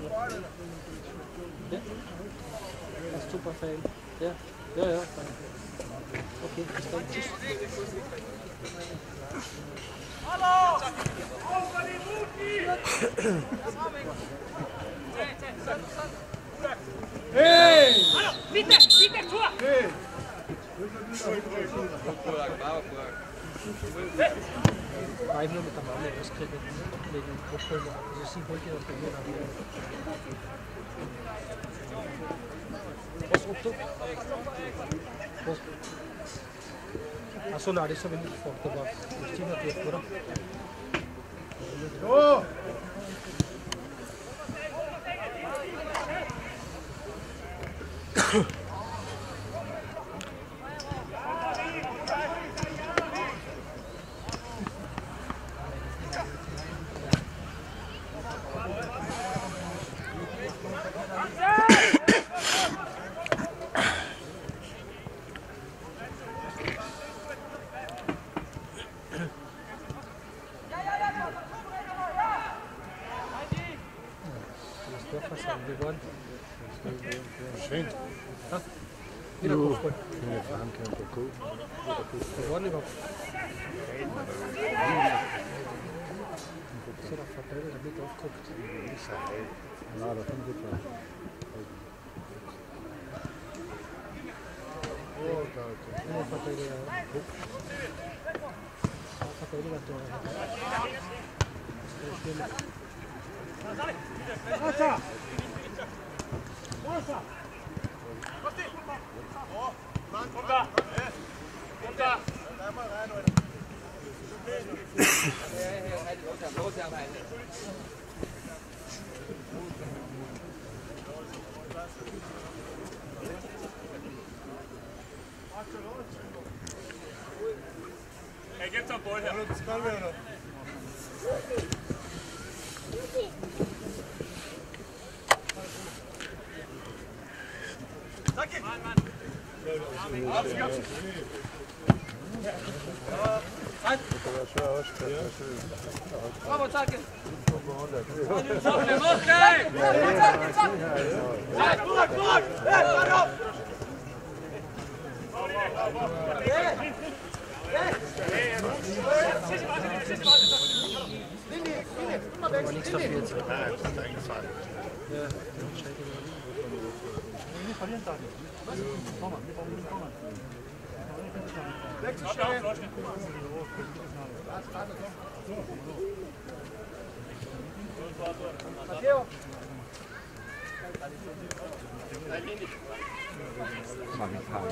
Ja, das ist super fein. Ja, ja, ja. Okay, bis dann. Tschüss. Hallo! Auf an die Mutti! Hey! Hallo! Bitte! Bitte! Tor! Hey! War ich nur mit der Mama ausgeredet, wegen dem Kopfhörer. Also sie wollte das bei mir nachher. Was, Otto? Was? Achso, nein, das habe ich nicht gefragt, aber Christina durch, oder? So! Schön. Ja? Wieder Kopfball. Ja, fahren können wir gut. Wir waren überhaupt. So, der Verteidiger hat nicht aufgeguckt. Na, da kommt gut rein. Oh, da kommt der Verteidiger. Der Verteidiger Tor. Wasser! Wasser! Komm da! Komm da! Einmal rein, Leute! Los, Herr Wein. Er gibt am Ball her. Das kann wir noch. Danke! Mann, Mann! Bravo, danke! Aber nichts dafür jetzt. Nein, das ist eingefallen. Ja, wir verlieren da nicht. Was? Komm mal, wir brauchen nicht kommen. Wechsel schnell. Matteo. Mach ich Haare.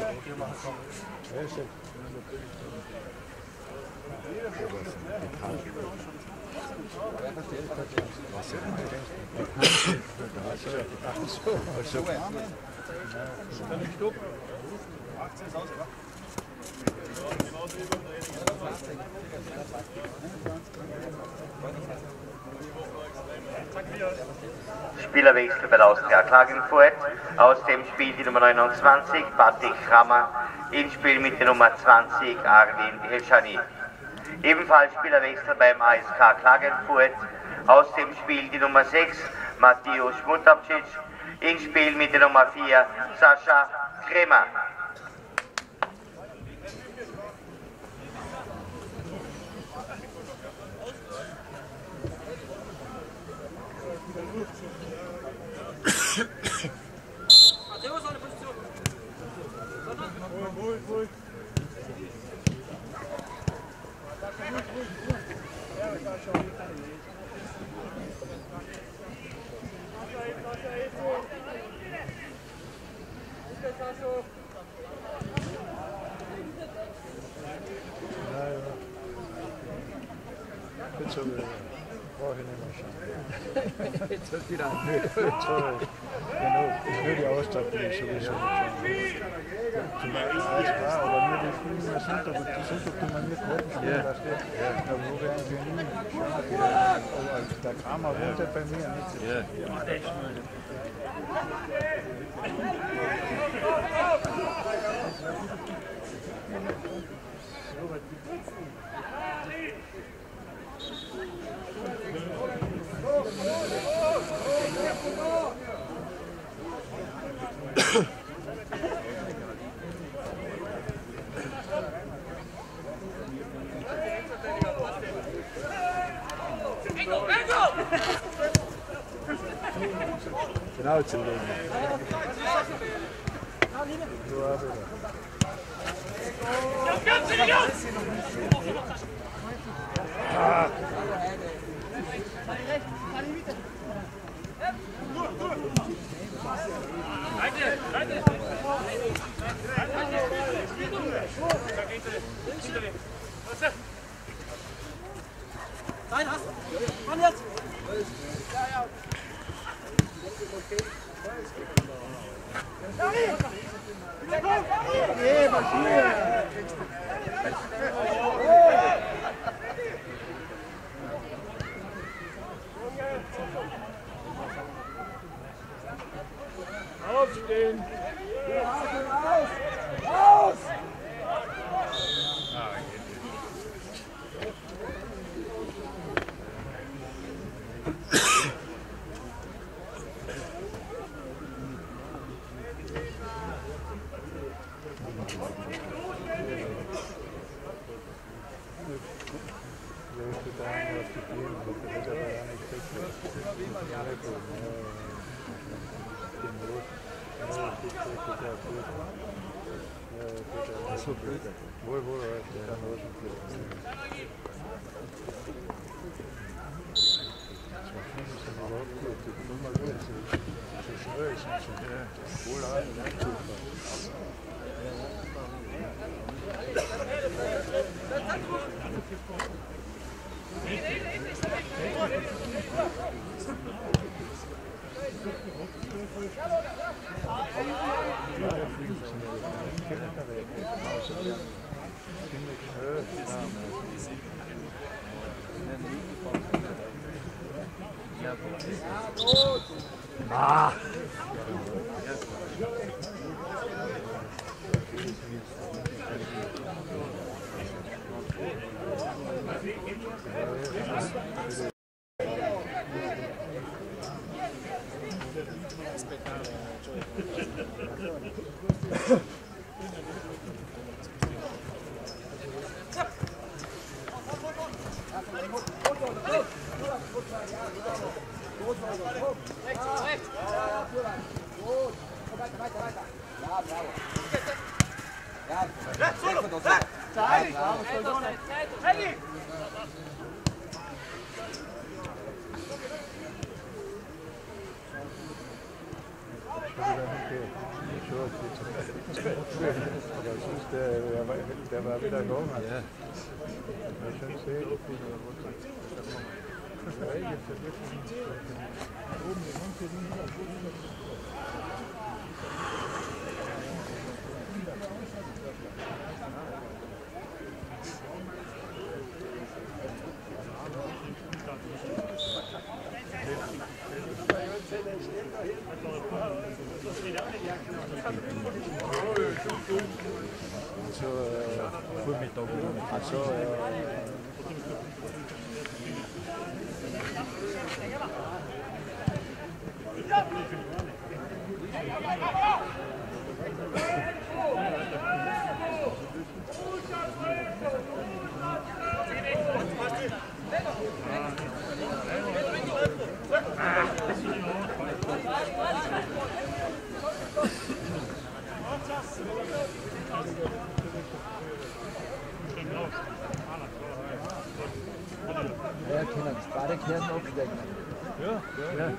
Spielerwechsel bei der Austria Klagenfurt. Aus dem Spiel die Nummer neunundzwanzig, Patrick Krammer, ins Spiel mit der Nummer zwanzig, Arvin Helshani. Ebenfalls Spielerwechsel beim A S K Klagenfurt. Aus dem Spiel die Nummer sechs, Mateusz Mutapcic, ins Spiel mit der Nummer vier, Sascha Kremer. Jetzt habe ich, brauche ich nicht mehr schauen. Jetzt wird wieder an. Jetzt habe ich, genau, das will die Ausstattung sowieso nicht schauen. Zum Beispiel A S K, aber nur die spielen immer Sonntag, und die Sonntag tun wir nicht Gruppen spielen, da steht, da wo wir eigentlich nie schauen. Aber der Kramer wohnt ja bei mir nicht. Ja. Genau zu legen. So habe ich Ah. Nein, hast Mann jetzt! Nee, Maschine! Aufstehen! Raus! Raus! Wohl, wohl, ja. Ah. Der war wieder gegangen. Ja. Das schon sehen. Also, äh, Vormittag. Also, äh, Ja, können beide Kernen aufsteigen. Ja, ja. ja.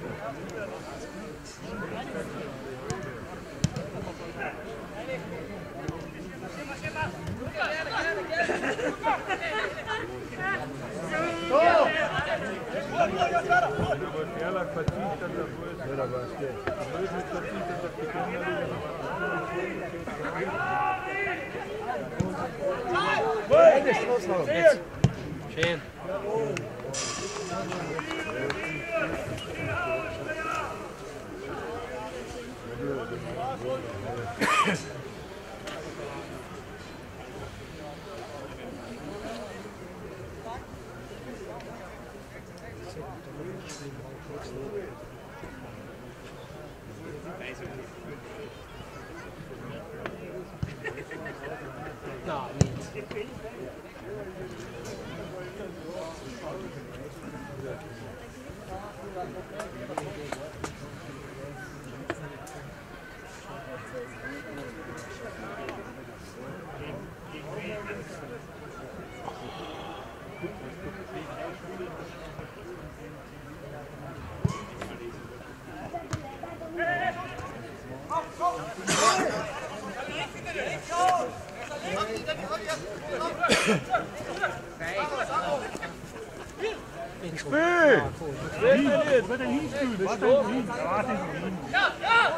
Schön. No, niet. Spiel! Jetzt wird er hinspielen. Was denn hin? Ja, ja!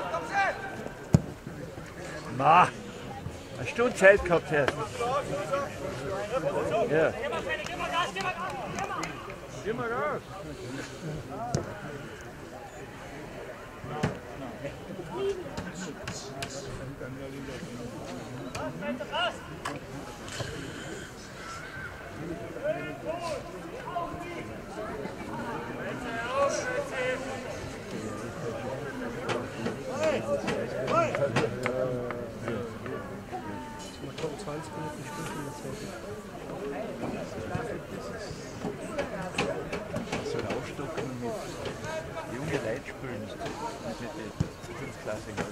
Na, eine Stunde Zeit gehabt hast. Ja. Gib mal Gas. zwanzig Minuten Stunden erzählt. So ein Aufstocken mit jungen Leuten spielen, nicht mit den Fünfklassigen.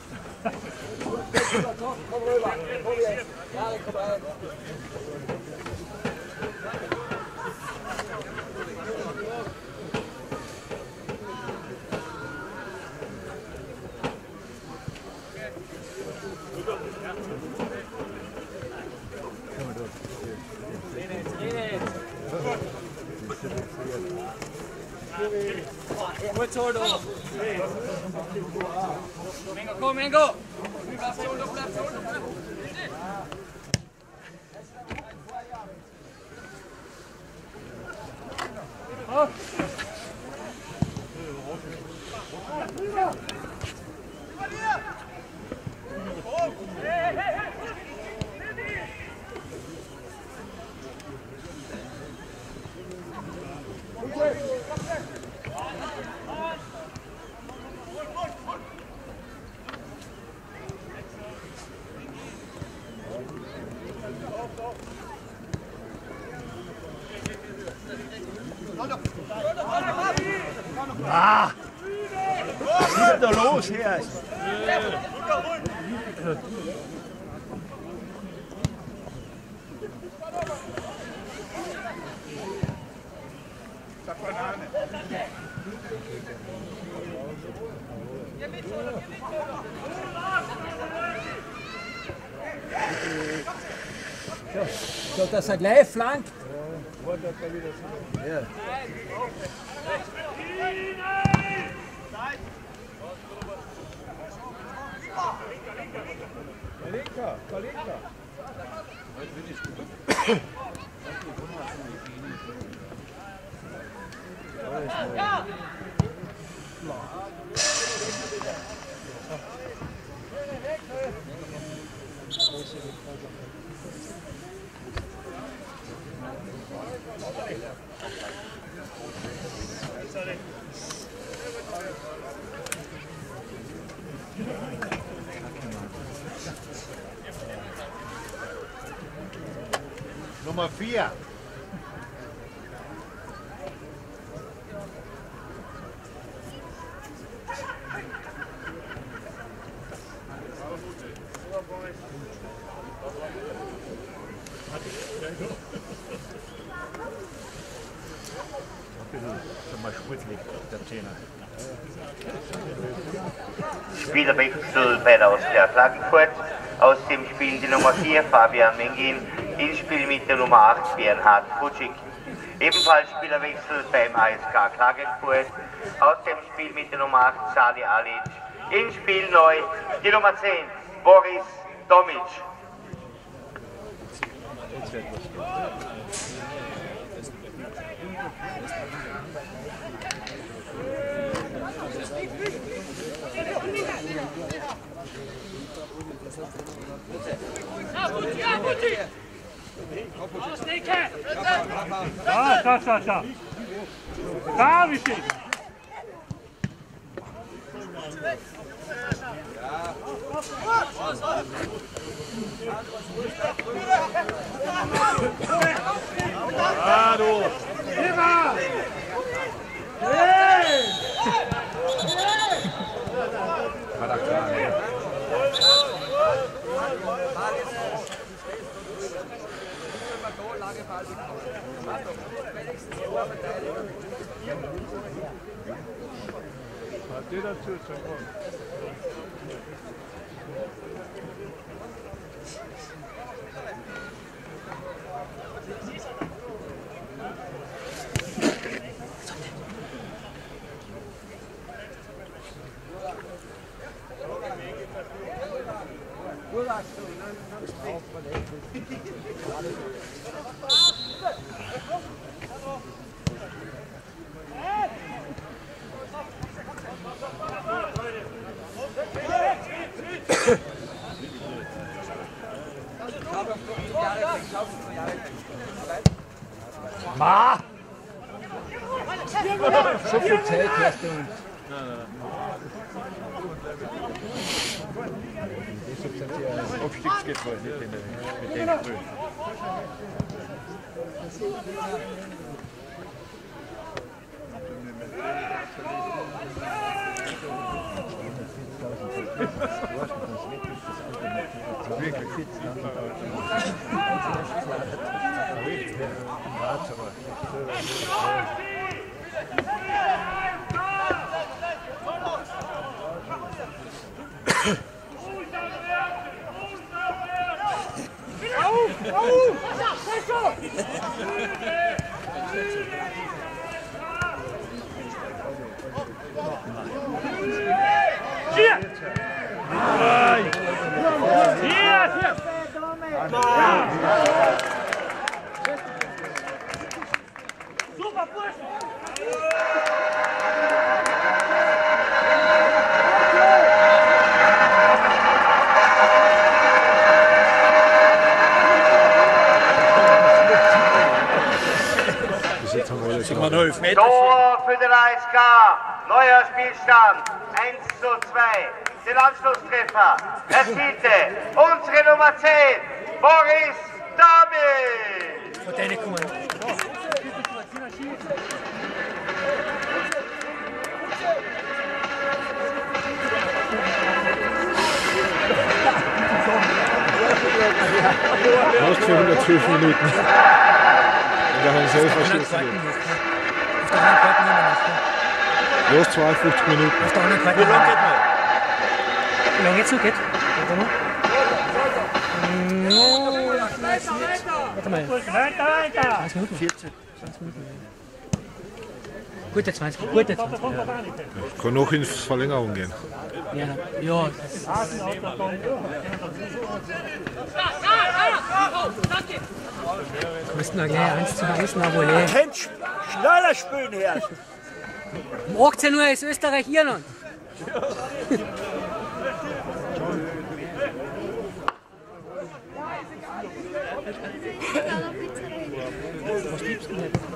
Komm rüber, komm jetzt. Ja, komm rein. Gut so, du. Mengo, komm, Mengo. Bleib so, du bleib so, du bleib. Oh. Ah! Was ist da los hier? So, dass er gleich flankt. Ja. Kalinka, Kalinka. Nummer vier. Spielerwechsel bei der Austria Klagenfurt. Aus dem spielen die Nummer vier Fabian Mengin ins Spiel mit der Nummer acht Bernhard Futschik. Ebenfalls Spielerwechsel beim A S K Klagenfurt. Aus dem Spiel mit der Nummer acht Sali Alic. Ins Spiel neu die Nummer zehn Boris Tomic. Da, da, da, da. Da, wie steht? Ah, du. Immer! Hey! War da klar, ne? Hat der dazu schon? Ma! So viel Zeit hast du uns. Deshalb sind sie ja Aufstiegsgefahr nicht in der, mit den Früh. Wirklich. Hier! Hier! Hier! Super, Burschen! Tor für den A S K. Neuer Spielstand. eins zu zwei. Den Anschlusstreffer erzielte unsere Nummer zehn, Boris Tomic. Von deine kommen. Fast für hundertzwölf Minuten. Und da haben sie selber verschießen. Auf der anderen Karte nehmen wir Los, zweiundfünfzig Minuten. Auf der anderen Karte Wie lange geht noch? Wie lange geht's noch? Geht? Warte mal. Warte mal. Weiter, weiter! zwanzig Minuten. vierzehn. zwanzig Minuten. Gute zwanzig Minuten. Gute zwanzig Minuten. Kann noch in Verlängerung gehen. Ja, ja. Das müssten wir gleich eins zu eins nach Volley. Schneller spielen her! Um achtzehn Uhr ist Österreich-Irland. Was gibt's denn jetzt?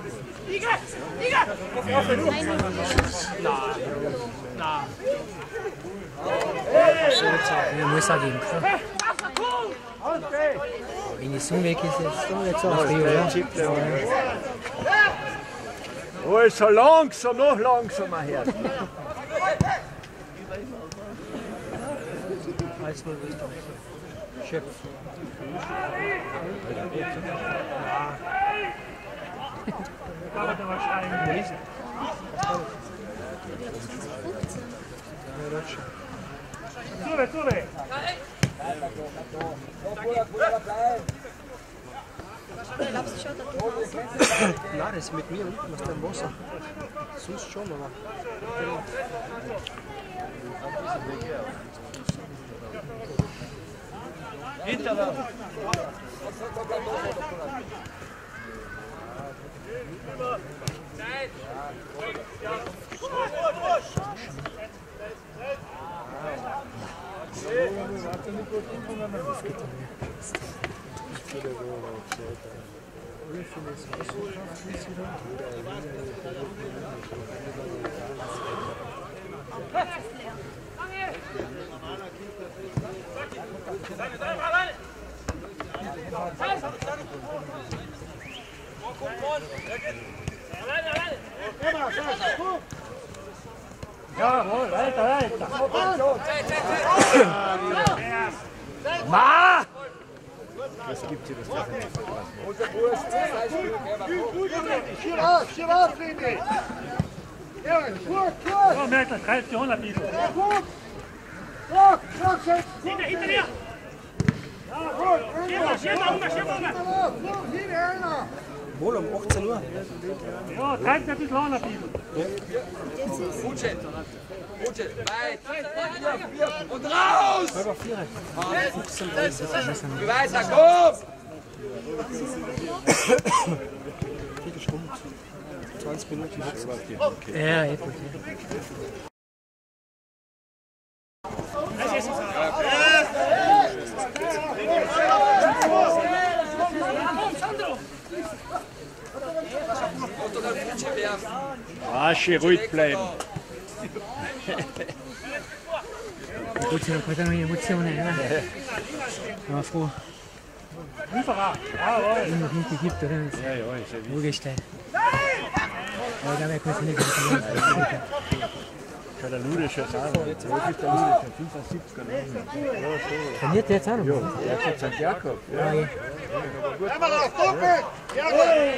Ja, muss auch geben. Wenn die Sonne weg ist, ist jetzt auch früh, oder? Also langsam, noch langsamer her. Alles nur Österreich. Schöpf. Aber der wahrscheinlich. Zure, Zure! Glaubst du schon, dass du hast? Nein, das ist mit mir unten aus dem Wasser. Sonst schon, aber. Hinterland. Jawohl, weiter, weiter! Ma! Was gibt hier das Treffen nicht verpassen? Schier auf, schier auf, Lini! Gut, gut! So, Merkel, treibt die Hunde ein bisschen. Ja, gut! Schlag, schlag, schlag! Hinter, hinter dir! Ja, gut! Schier mal, schier mal, Hunger, schier mal, Hunger! Hinter einer! Wohl um achtzehn Uhr. Ja, treibt ein bisschen an ein bisschen. Gutschön, Gutschön, weit! Und raus! Halber vier. Wie weiter, komm! Viertelstunde. zwanzig Minuten. Ja, jetzt. Asche, ruhig bleiben. Gut, ich habe noch Emotionen. Ja. Ich war froh. Lieferer! Jawohl! Wenn es noch hinten gibt, oder? Ja, ja, ist ja wichtig. Ruhegestellt. Aber da wäre kein nicht verloren. Kann der Lude schon sagen. Jetzt ist der Lude schon fünfundsiebzig oder Trainiert der jetzt auch noch? Ja, der hat jetzt Sankt Jakob. Ja, ja. Einmal auf, doppelt! Jawohl!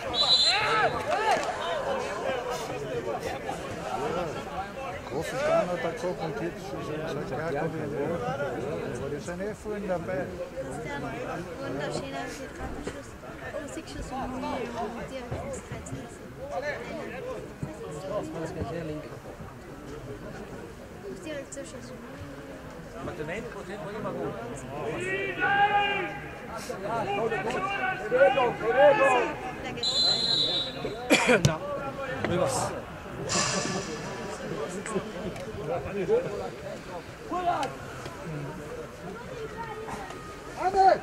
Große Stein hat er gekocht und jetzt ist Sankt Jakob in der Woche. Aber die sind eh vorhin dabei. Wunderschöner Viertrapperschuss. Oh, siehst du so ein Mühe und die Das wäre sehr link. direkt so schön. Aber der neunzig Prozent war immer gut. Bewegung, Bewegung! Na, rüber. Ahmed!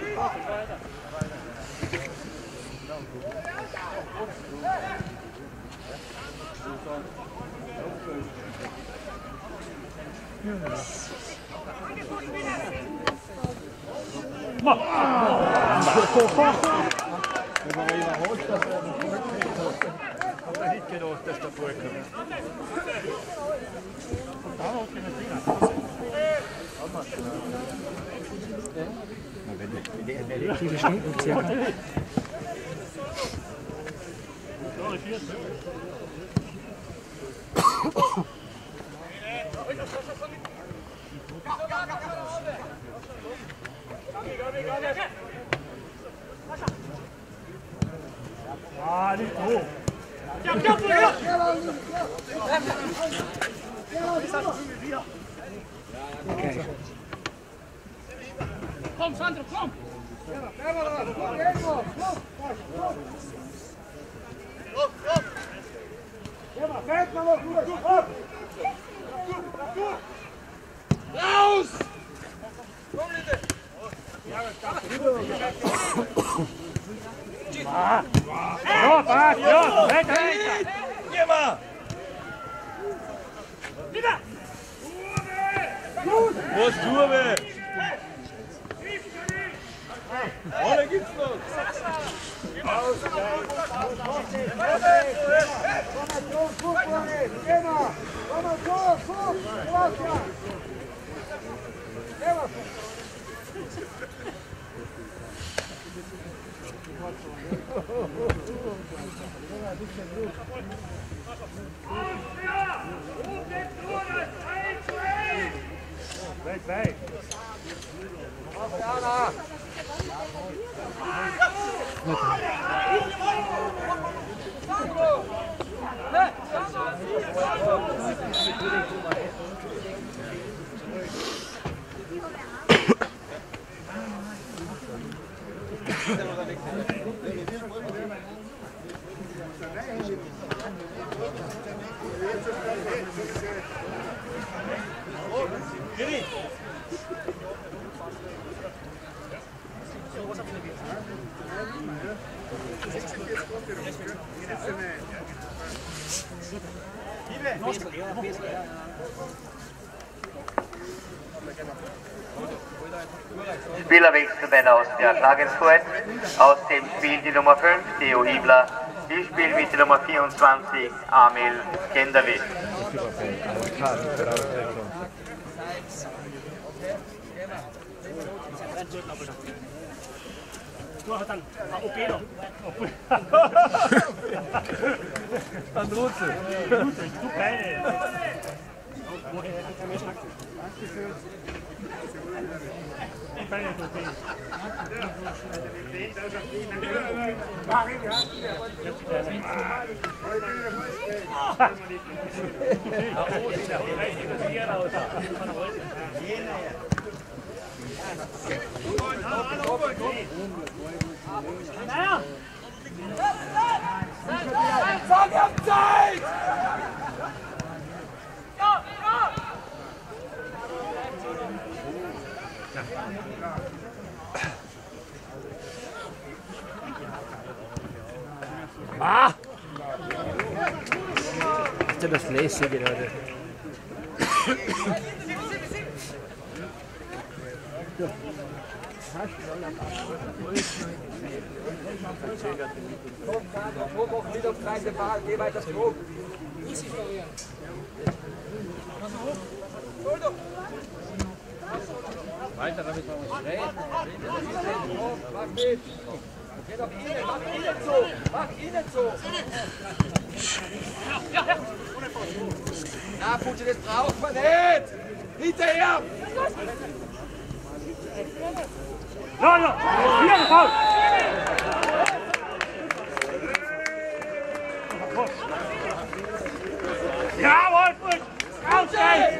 Wenn man überrascht, dass er noch vorkriegt hat, hat er nicht gedacht, dass der vorkommt. Viele Stunden circa. So, ich Ah, nicht hoch. Okay. Komm, Sandro, komm! Raus! Ja, ja, ja, weiter, weiter! Geh mal! Wieder! Wo ist Turbe? Oh, da gibt's noch! Weg, weg! Spielerwechsel bei der Austria Klagenfurt. Aus dem Spiel die Nummer fünf, Theo Hiebler. Die spielt mit der Nummer vierundzwanzig, Amil Kendavi. Andruzzi. Du Beine. Sag, ihr habt Zeit! Ja, ja! Ah! Das ist das Lässige, Leute. Hoch, wieder auf breite Bahn, geh weiter zurück. Weiter, damit wir uns schnell. Mach mit. Geh nach innen, mach innen zu. Mach innen zu. Ja, ja. Na, Putsche, das braucht man nicht. Hinterher. Ja, ja, hier, Paul! Jawohl, gut! Rausstehen!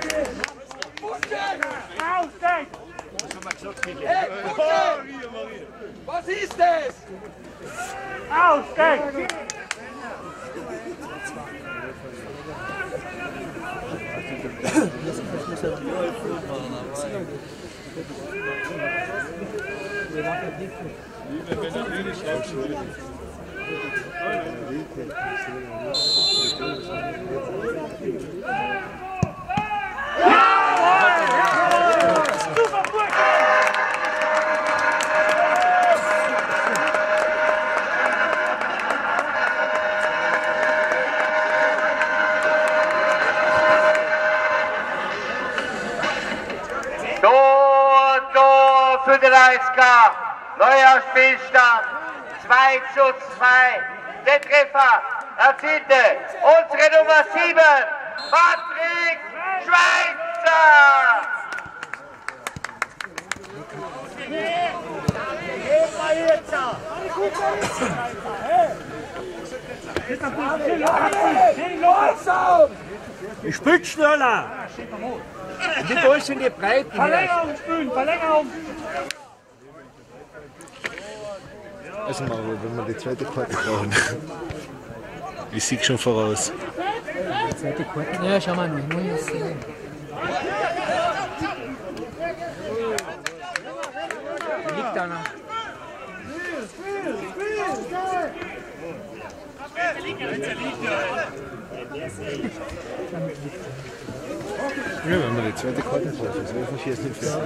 Rausstehen! Hey, Putsche! Was ist das? Rausstehen! Für den A S K, neuer Spielstand, zwei zu zwei. Der Treffer erzielte unsere Nummer sieben, Patrick Schweitzer. Ich spiele schneller! Nicht alles in die Breiten. Verlängerung spielen, Verlängerung! Also mal, wenn wir die zweite Karte brauchen. Ich sehe schon voraus. Die zweite Karte? Ja, schau mal, ich muss jetzt sehen. Liegt da noch. Ja, wenn wir die zweite Karte brauchen, so einfach hier ist nicht fair.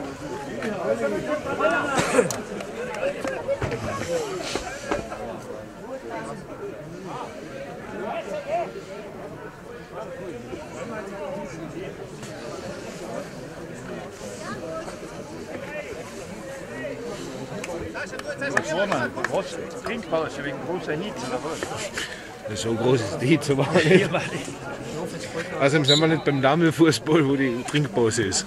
Was war man? Was? Trinkpause wegen großer Hitze oder was? So groß ist die Hitze aber nicht. Also sind wir nicht beim Damenfußball, wo die Trinkpause ist.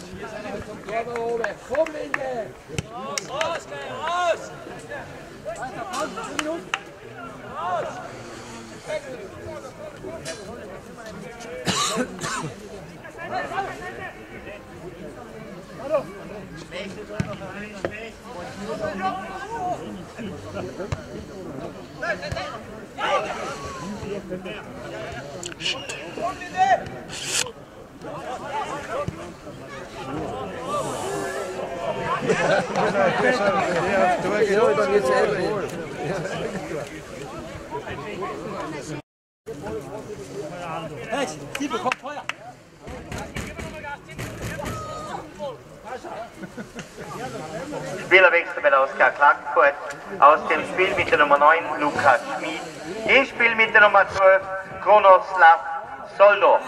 Spielerwechsel bei der O S K Klagenfurt. Aus dem Spiel mit der Nummer neun Lukas Schmid. Im Spiel mit der Nummer zwölf Kronoslav Soldo.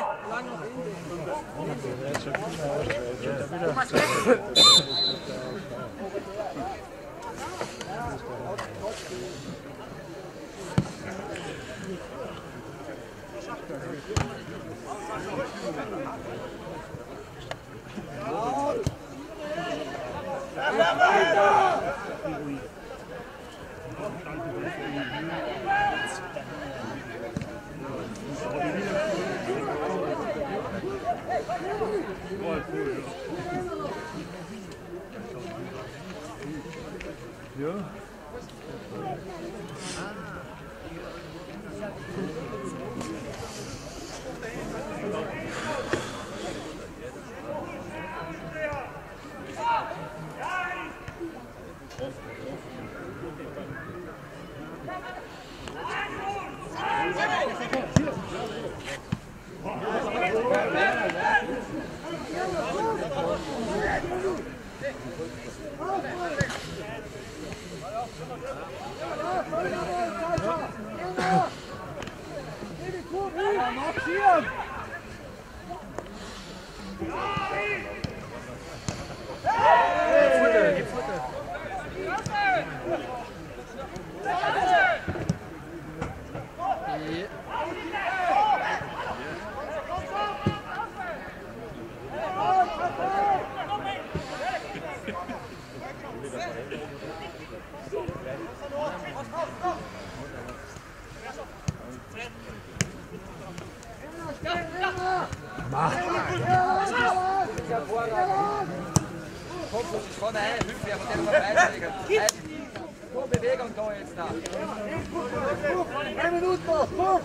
Bewegung da jetzt da. Eine Minute noch.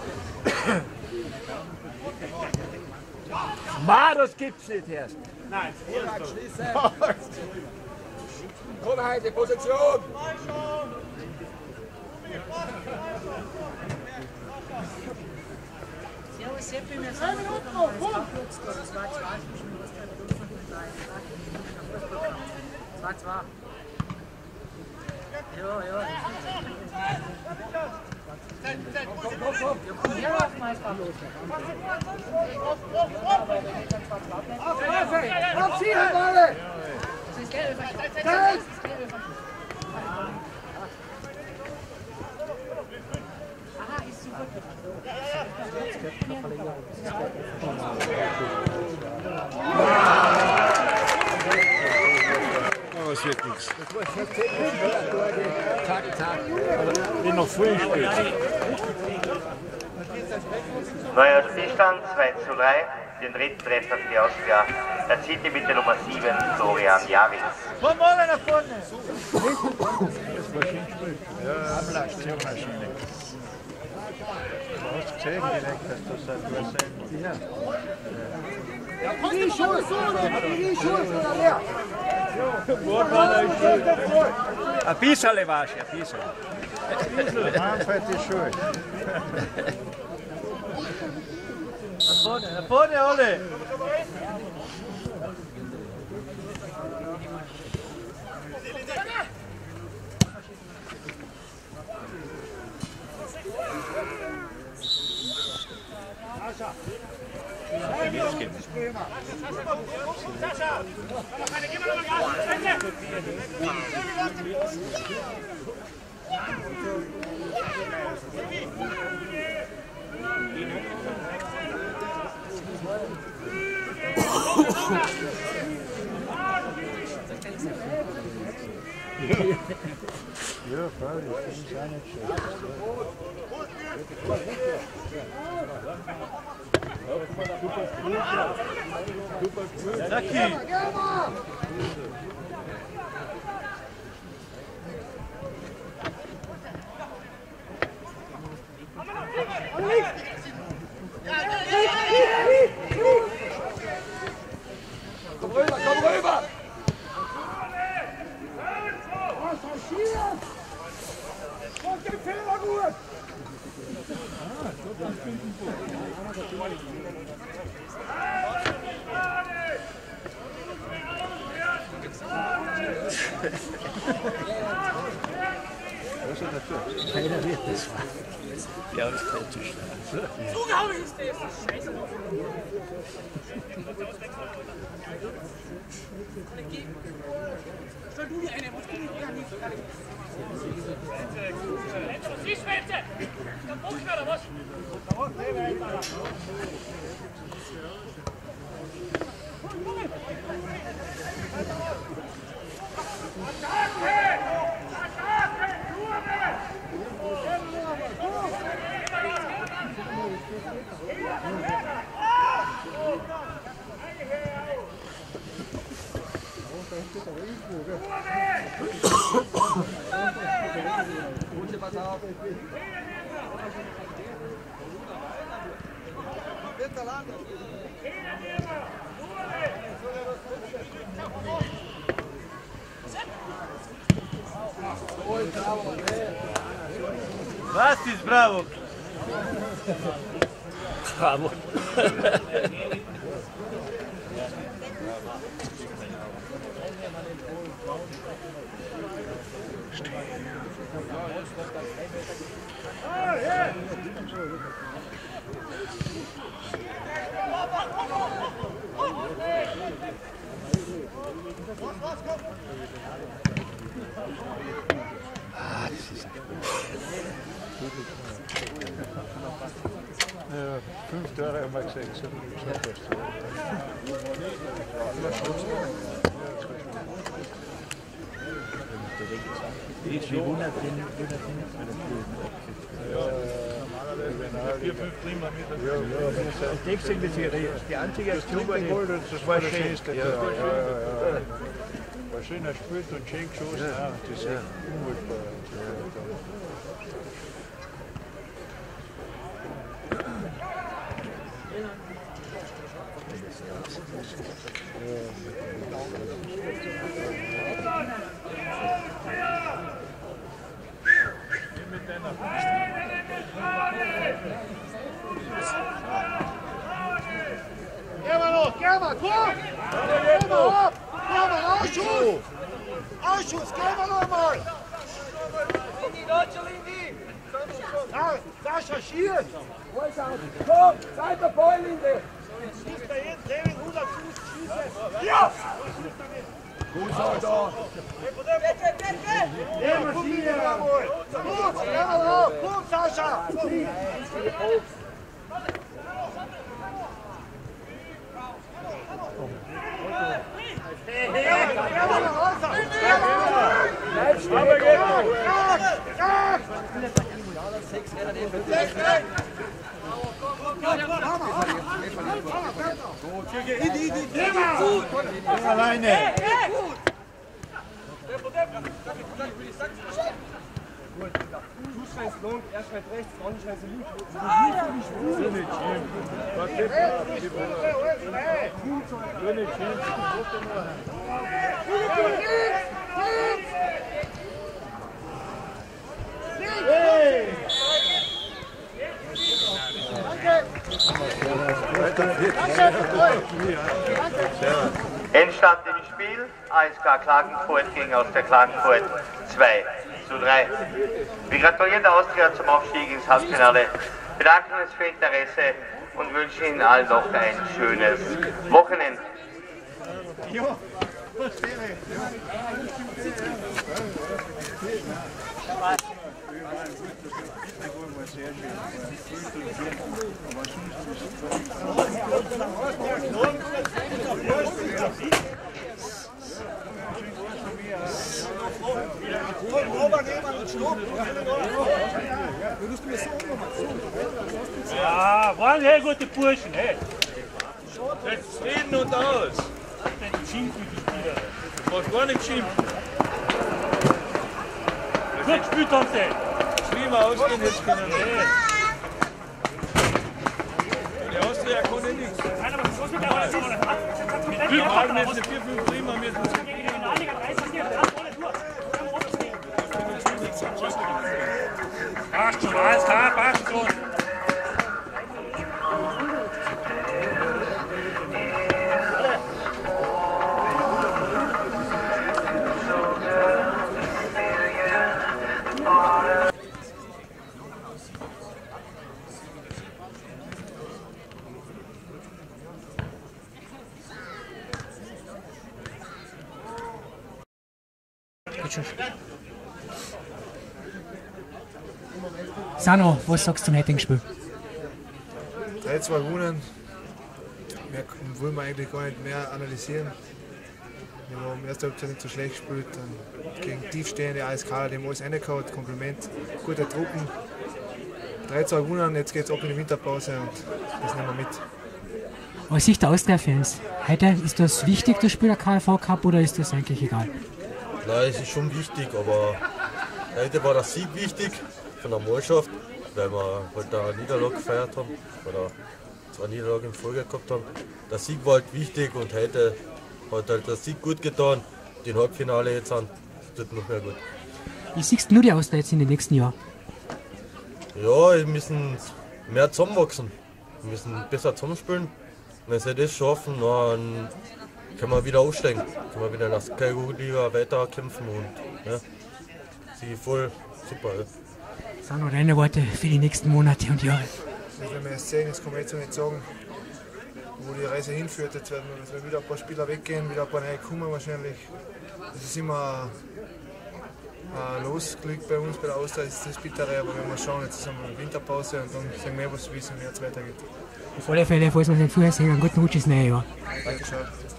Ma, das gibt's nicht erst. Nein, Schließen. Komm, Heidi, Position. Servus, Seppi, wir sind das war zwei zwei zwei. Ja, ja. Komm, komm, komm. Ja, komm her auf Meister los. Abziehen, alle! Das ist gelb. Das ist gelb. Aha, ist super. Was das wird nichts. Tak, tak. Det er noch früh Spiel. Neuer Spielstand zwei zu drei. Den dritten Treffer für die Austria erzielte mit der Nummer sieben Florian Javis. Komm mal nach vorne! Das war schön gespielt. Ja, Ablassmaschine. Du hast gesehen direkt, dass das ein Tor sein muss. Ja. Die Schuhe, die Schuhe, leer! Ein bisschen war es, ein bisschen. Manfred die Schuhe. Nach vorne, nach vorne alle! Ja, freilich, das ist auch nicht schlecht. Lucky! Komm rüber, komm rüber! Und den Fehler gut! Was ist das? Keiner wird das. Ja, das kann zu schnell. Zugehauen ist das! Scheiße! Stell du mir eine, musst du nicht gar nicht. Sie Schwänze! Der Buch oder was? Gute, pass auf. Bitte lang. Was ist bravo? Bravo. Ah, das ist ja, fünf Tore haben wir gesehen, so was. Wie wundert den vier, fünf Prima mit. Ja, ja, das nächste ist die einzige Aktion, das war das Schönste. Ja, ja, ja. War schön gespielt und schön geschossen. Ja, das ist unhaltbar. Geh mal noch, geh mal, komm! Geh mal ab! Geh mal, Ausschuss! Ausschuss, geh mal noch mal! Die deutsche Linie! Da, Sascha, schießt! Komm, seid der Balllinie! Schießt da jetzt, Levin, hundert Fuß, schießen! Ja! Gut so, da! Bitte, bitte! Ja, guck hier mal! Gut, geh mal drauf! Gut, Sascha! Geh mal, geh mal nach Hause! Geh Alleine. Fußscheiß long, er schreit rechts, vorne schreit links. Endstand im Spiel, A S K Klagenfurt gegen Austria Klagenfurt zwei zu drei. Wir gratulieren der Austria zum Aufstieg ins Halbfinale, bedanken uns für Interesse und wünschen Ihnen allen noch ein schönes Wochenende. Ja, waren sehr gute Burschen, hey. Jetzt reden und aus. Nicht schimpfen, die Spieler. Du brauchst gar nicht schimpfen. Gut gespielt haben sie. Schlimmer ausgehen jetzt können wir nicht. Die Austria kann nichts. Wir haben jetzt eine vier fünf Prima mit uns. Passt schon, alles klar, passt schon. Sano, was sagst du zum heutigen Spiel? drei zwei gewonnen. Mehr wollen wir eigentlich gar nicht mehr analysieren. Wir haben im ersten Halbzeit nicht so schlecht gespielt. Dann gegen tiefstehende A S K, die haben alles reingehauen. Kompliment, gute Truppen. drei zwei gewonnen, jetzt geht es ab in die Winterpause und das nehmen wir mit. Aus Sicht der Austria-Fans, heute ist das wichtig, das Spiel der K F V Cup, oder ist das eigentlich egal? Nein, es ist schon wichtig, aber heute war der Sieg wichtig von der Mannschaft, weil wir heute eine Niederlage gefeiert haben oder zwei Niederlagen in Folge gehabt haben. Der Sieg war halt wichtig und heute hat halt der Sieg gut getan. Den Halbfinale jetzt an, das tut noch mehr gut. Wie siehst du die Austria jetzt in den nächsten Jahren? Ja, wir müssen mehr zusammenwachsen. Wir müssen besser zusammenspielen. Wenn sie das schaffen, dann können wir wieder aufsteigen. Können wir wieder in der Sky-Liga weiterkämpfen und ja, sie voll super. Ja. Das sind noch deine Worte für die nächsten Monate und Jahre. Das werden wir erst sehen, das kann man jetzt noch nicht sagen, wo die Reise hinführt. Jetzt werden wir wieder ein paar Spieler weggehen, wieder ein paar neue kommen wahrscheinlich. Das ist immer ein Losglück bei uns, bei der Austria ist das Bittere, aber wenn wir schauen, jetzt haben wir Winterpause und dann sagen wir, was wissen, wie es weitergeht. Auf alle Fälle, falls wir es nicht vorher sehen, einen guten Rutsch ins neue Jahr. Dankeschön.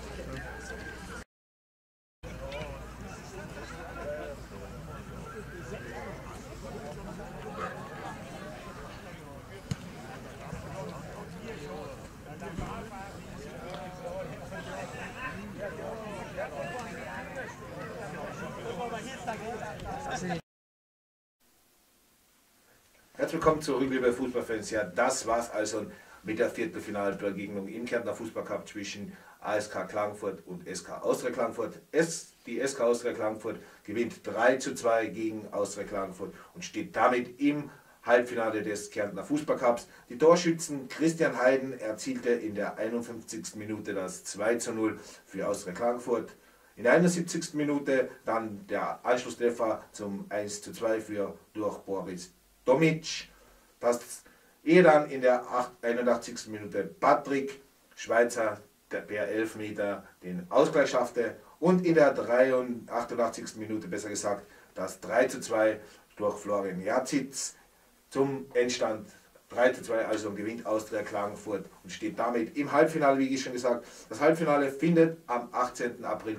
Herzlich willkommen zurück, liebe Fußballfans. Ja, das war's also mit der Viertelfinalbegegnung im Kärntner Fußballcup zwischen A S K Klagenfurt und S K Austria Klagenfurt. Es, die S K Austria Klagenfurt gewinnt drei zu zwei gegen Austria Klagenfurt und steht damit im Halbfinale des Kärntner Fußballcups. Die Torschützen Christian Heiden erzielte in der einundfünfzigsten Minute das zwei zu null für Austria Klagenfurt. In der einundsiebzigsten Minute dann der Anschlusstreffer zum eins zu zwei für durch Boris Domic. Das ehe dann in der einundachtzigsten Minute Patrick Schweizer der per Elfmeter den Ausgleich schaffte und in der achtundachtzigsten Minute besser gesagt das drei zu zwei durch Florian Jazitz zum Endstand drei zu zwei, also gewinnt Austria Klagenfurt und steht damit im Halbfinale, wie ich schon gesagt. Das Halbfinale findet am achtzehnten April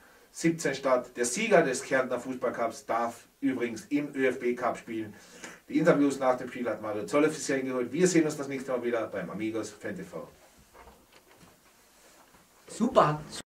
zweitausendsiebzehn statt. Der Sieger des Kärntner Fußballcups darf übrigens im ÖFB Cup spielen. Die Interviews nach dem Spiel hat Mario Zolle für Sie eingeholt. Wir sehen uns das nächste Mal wieder beim Amigos Fan T V. Super, super.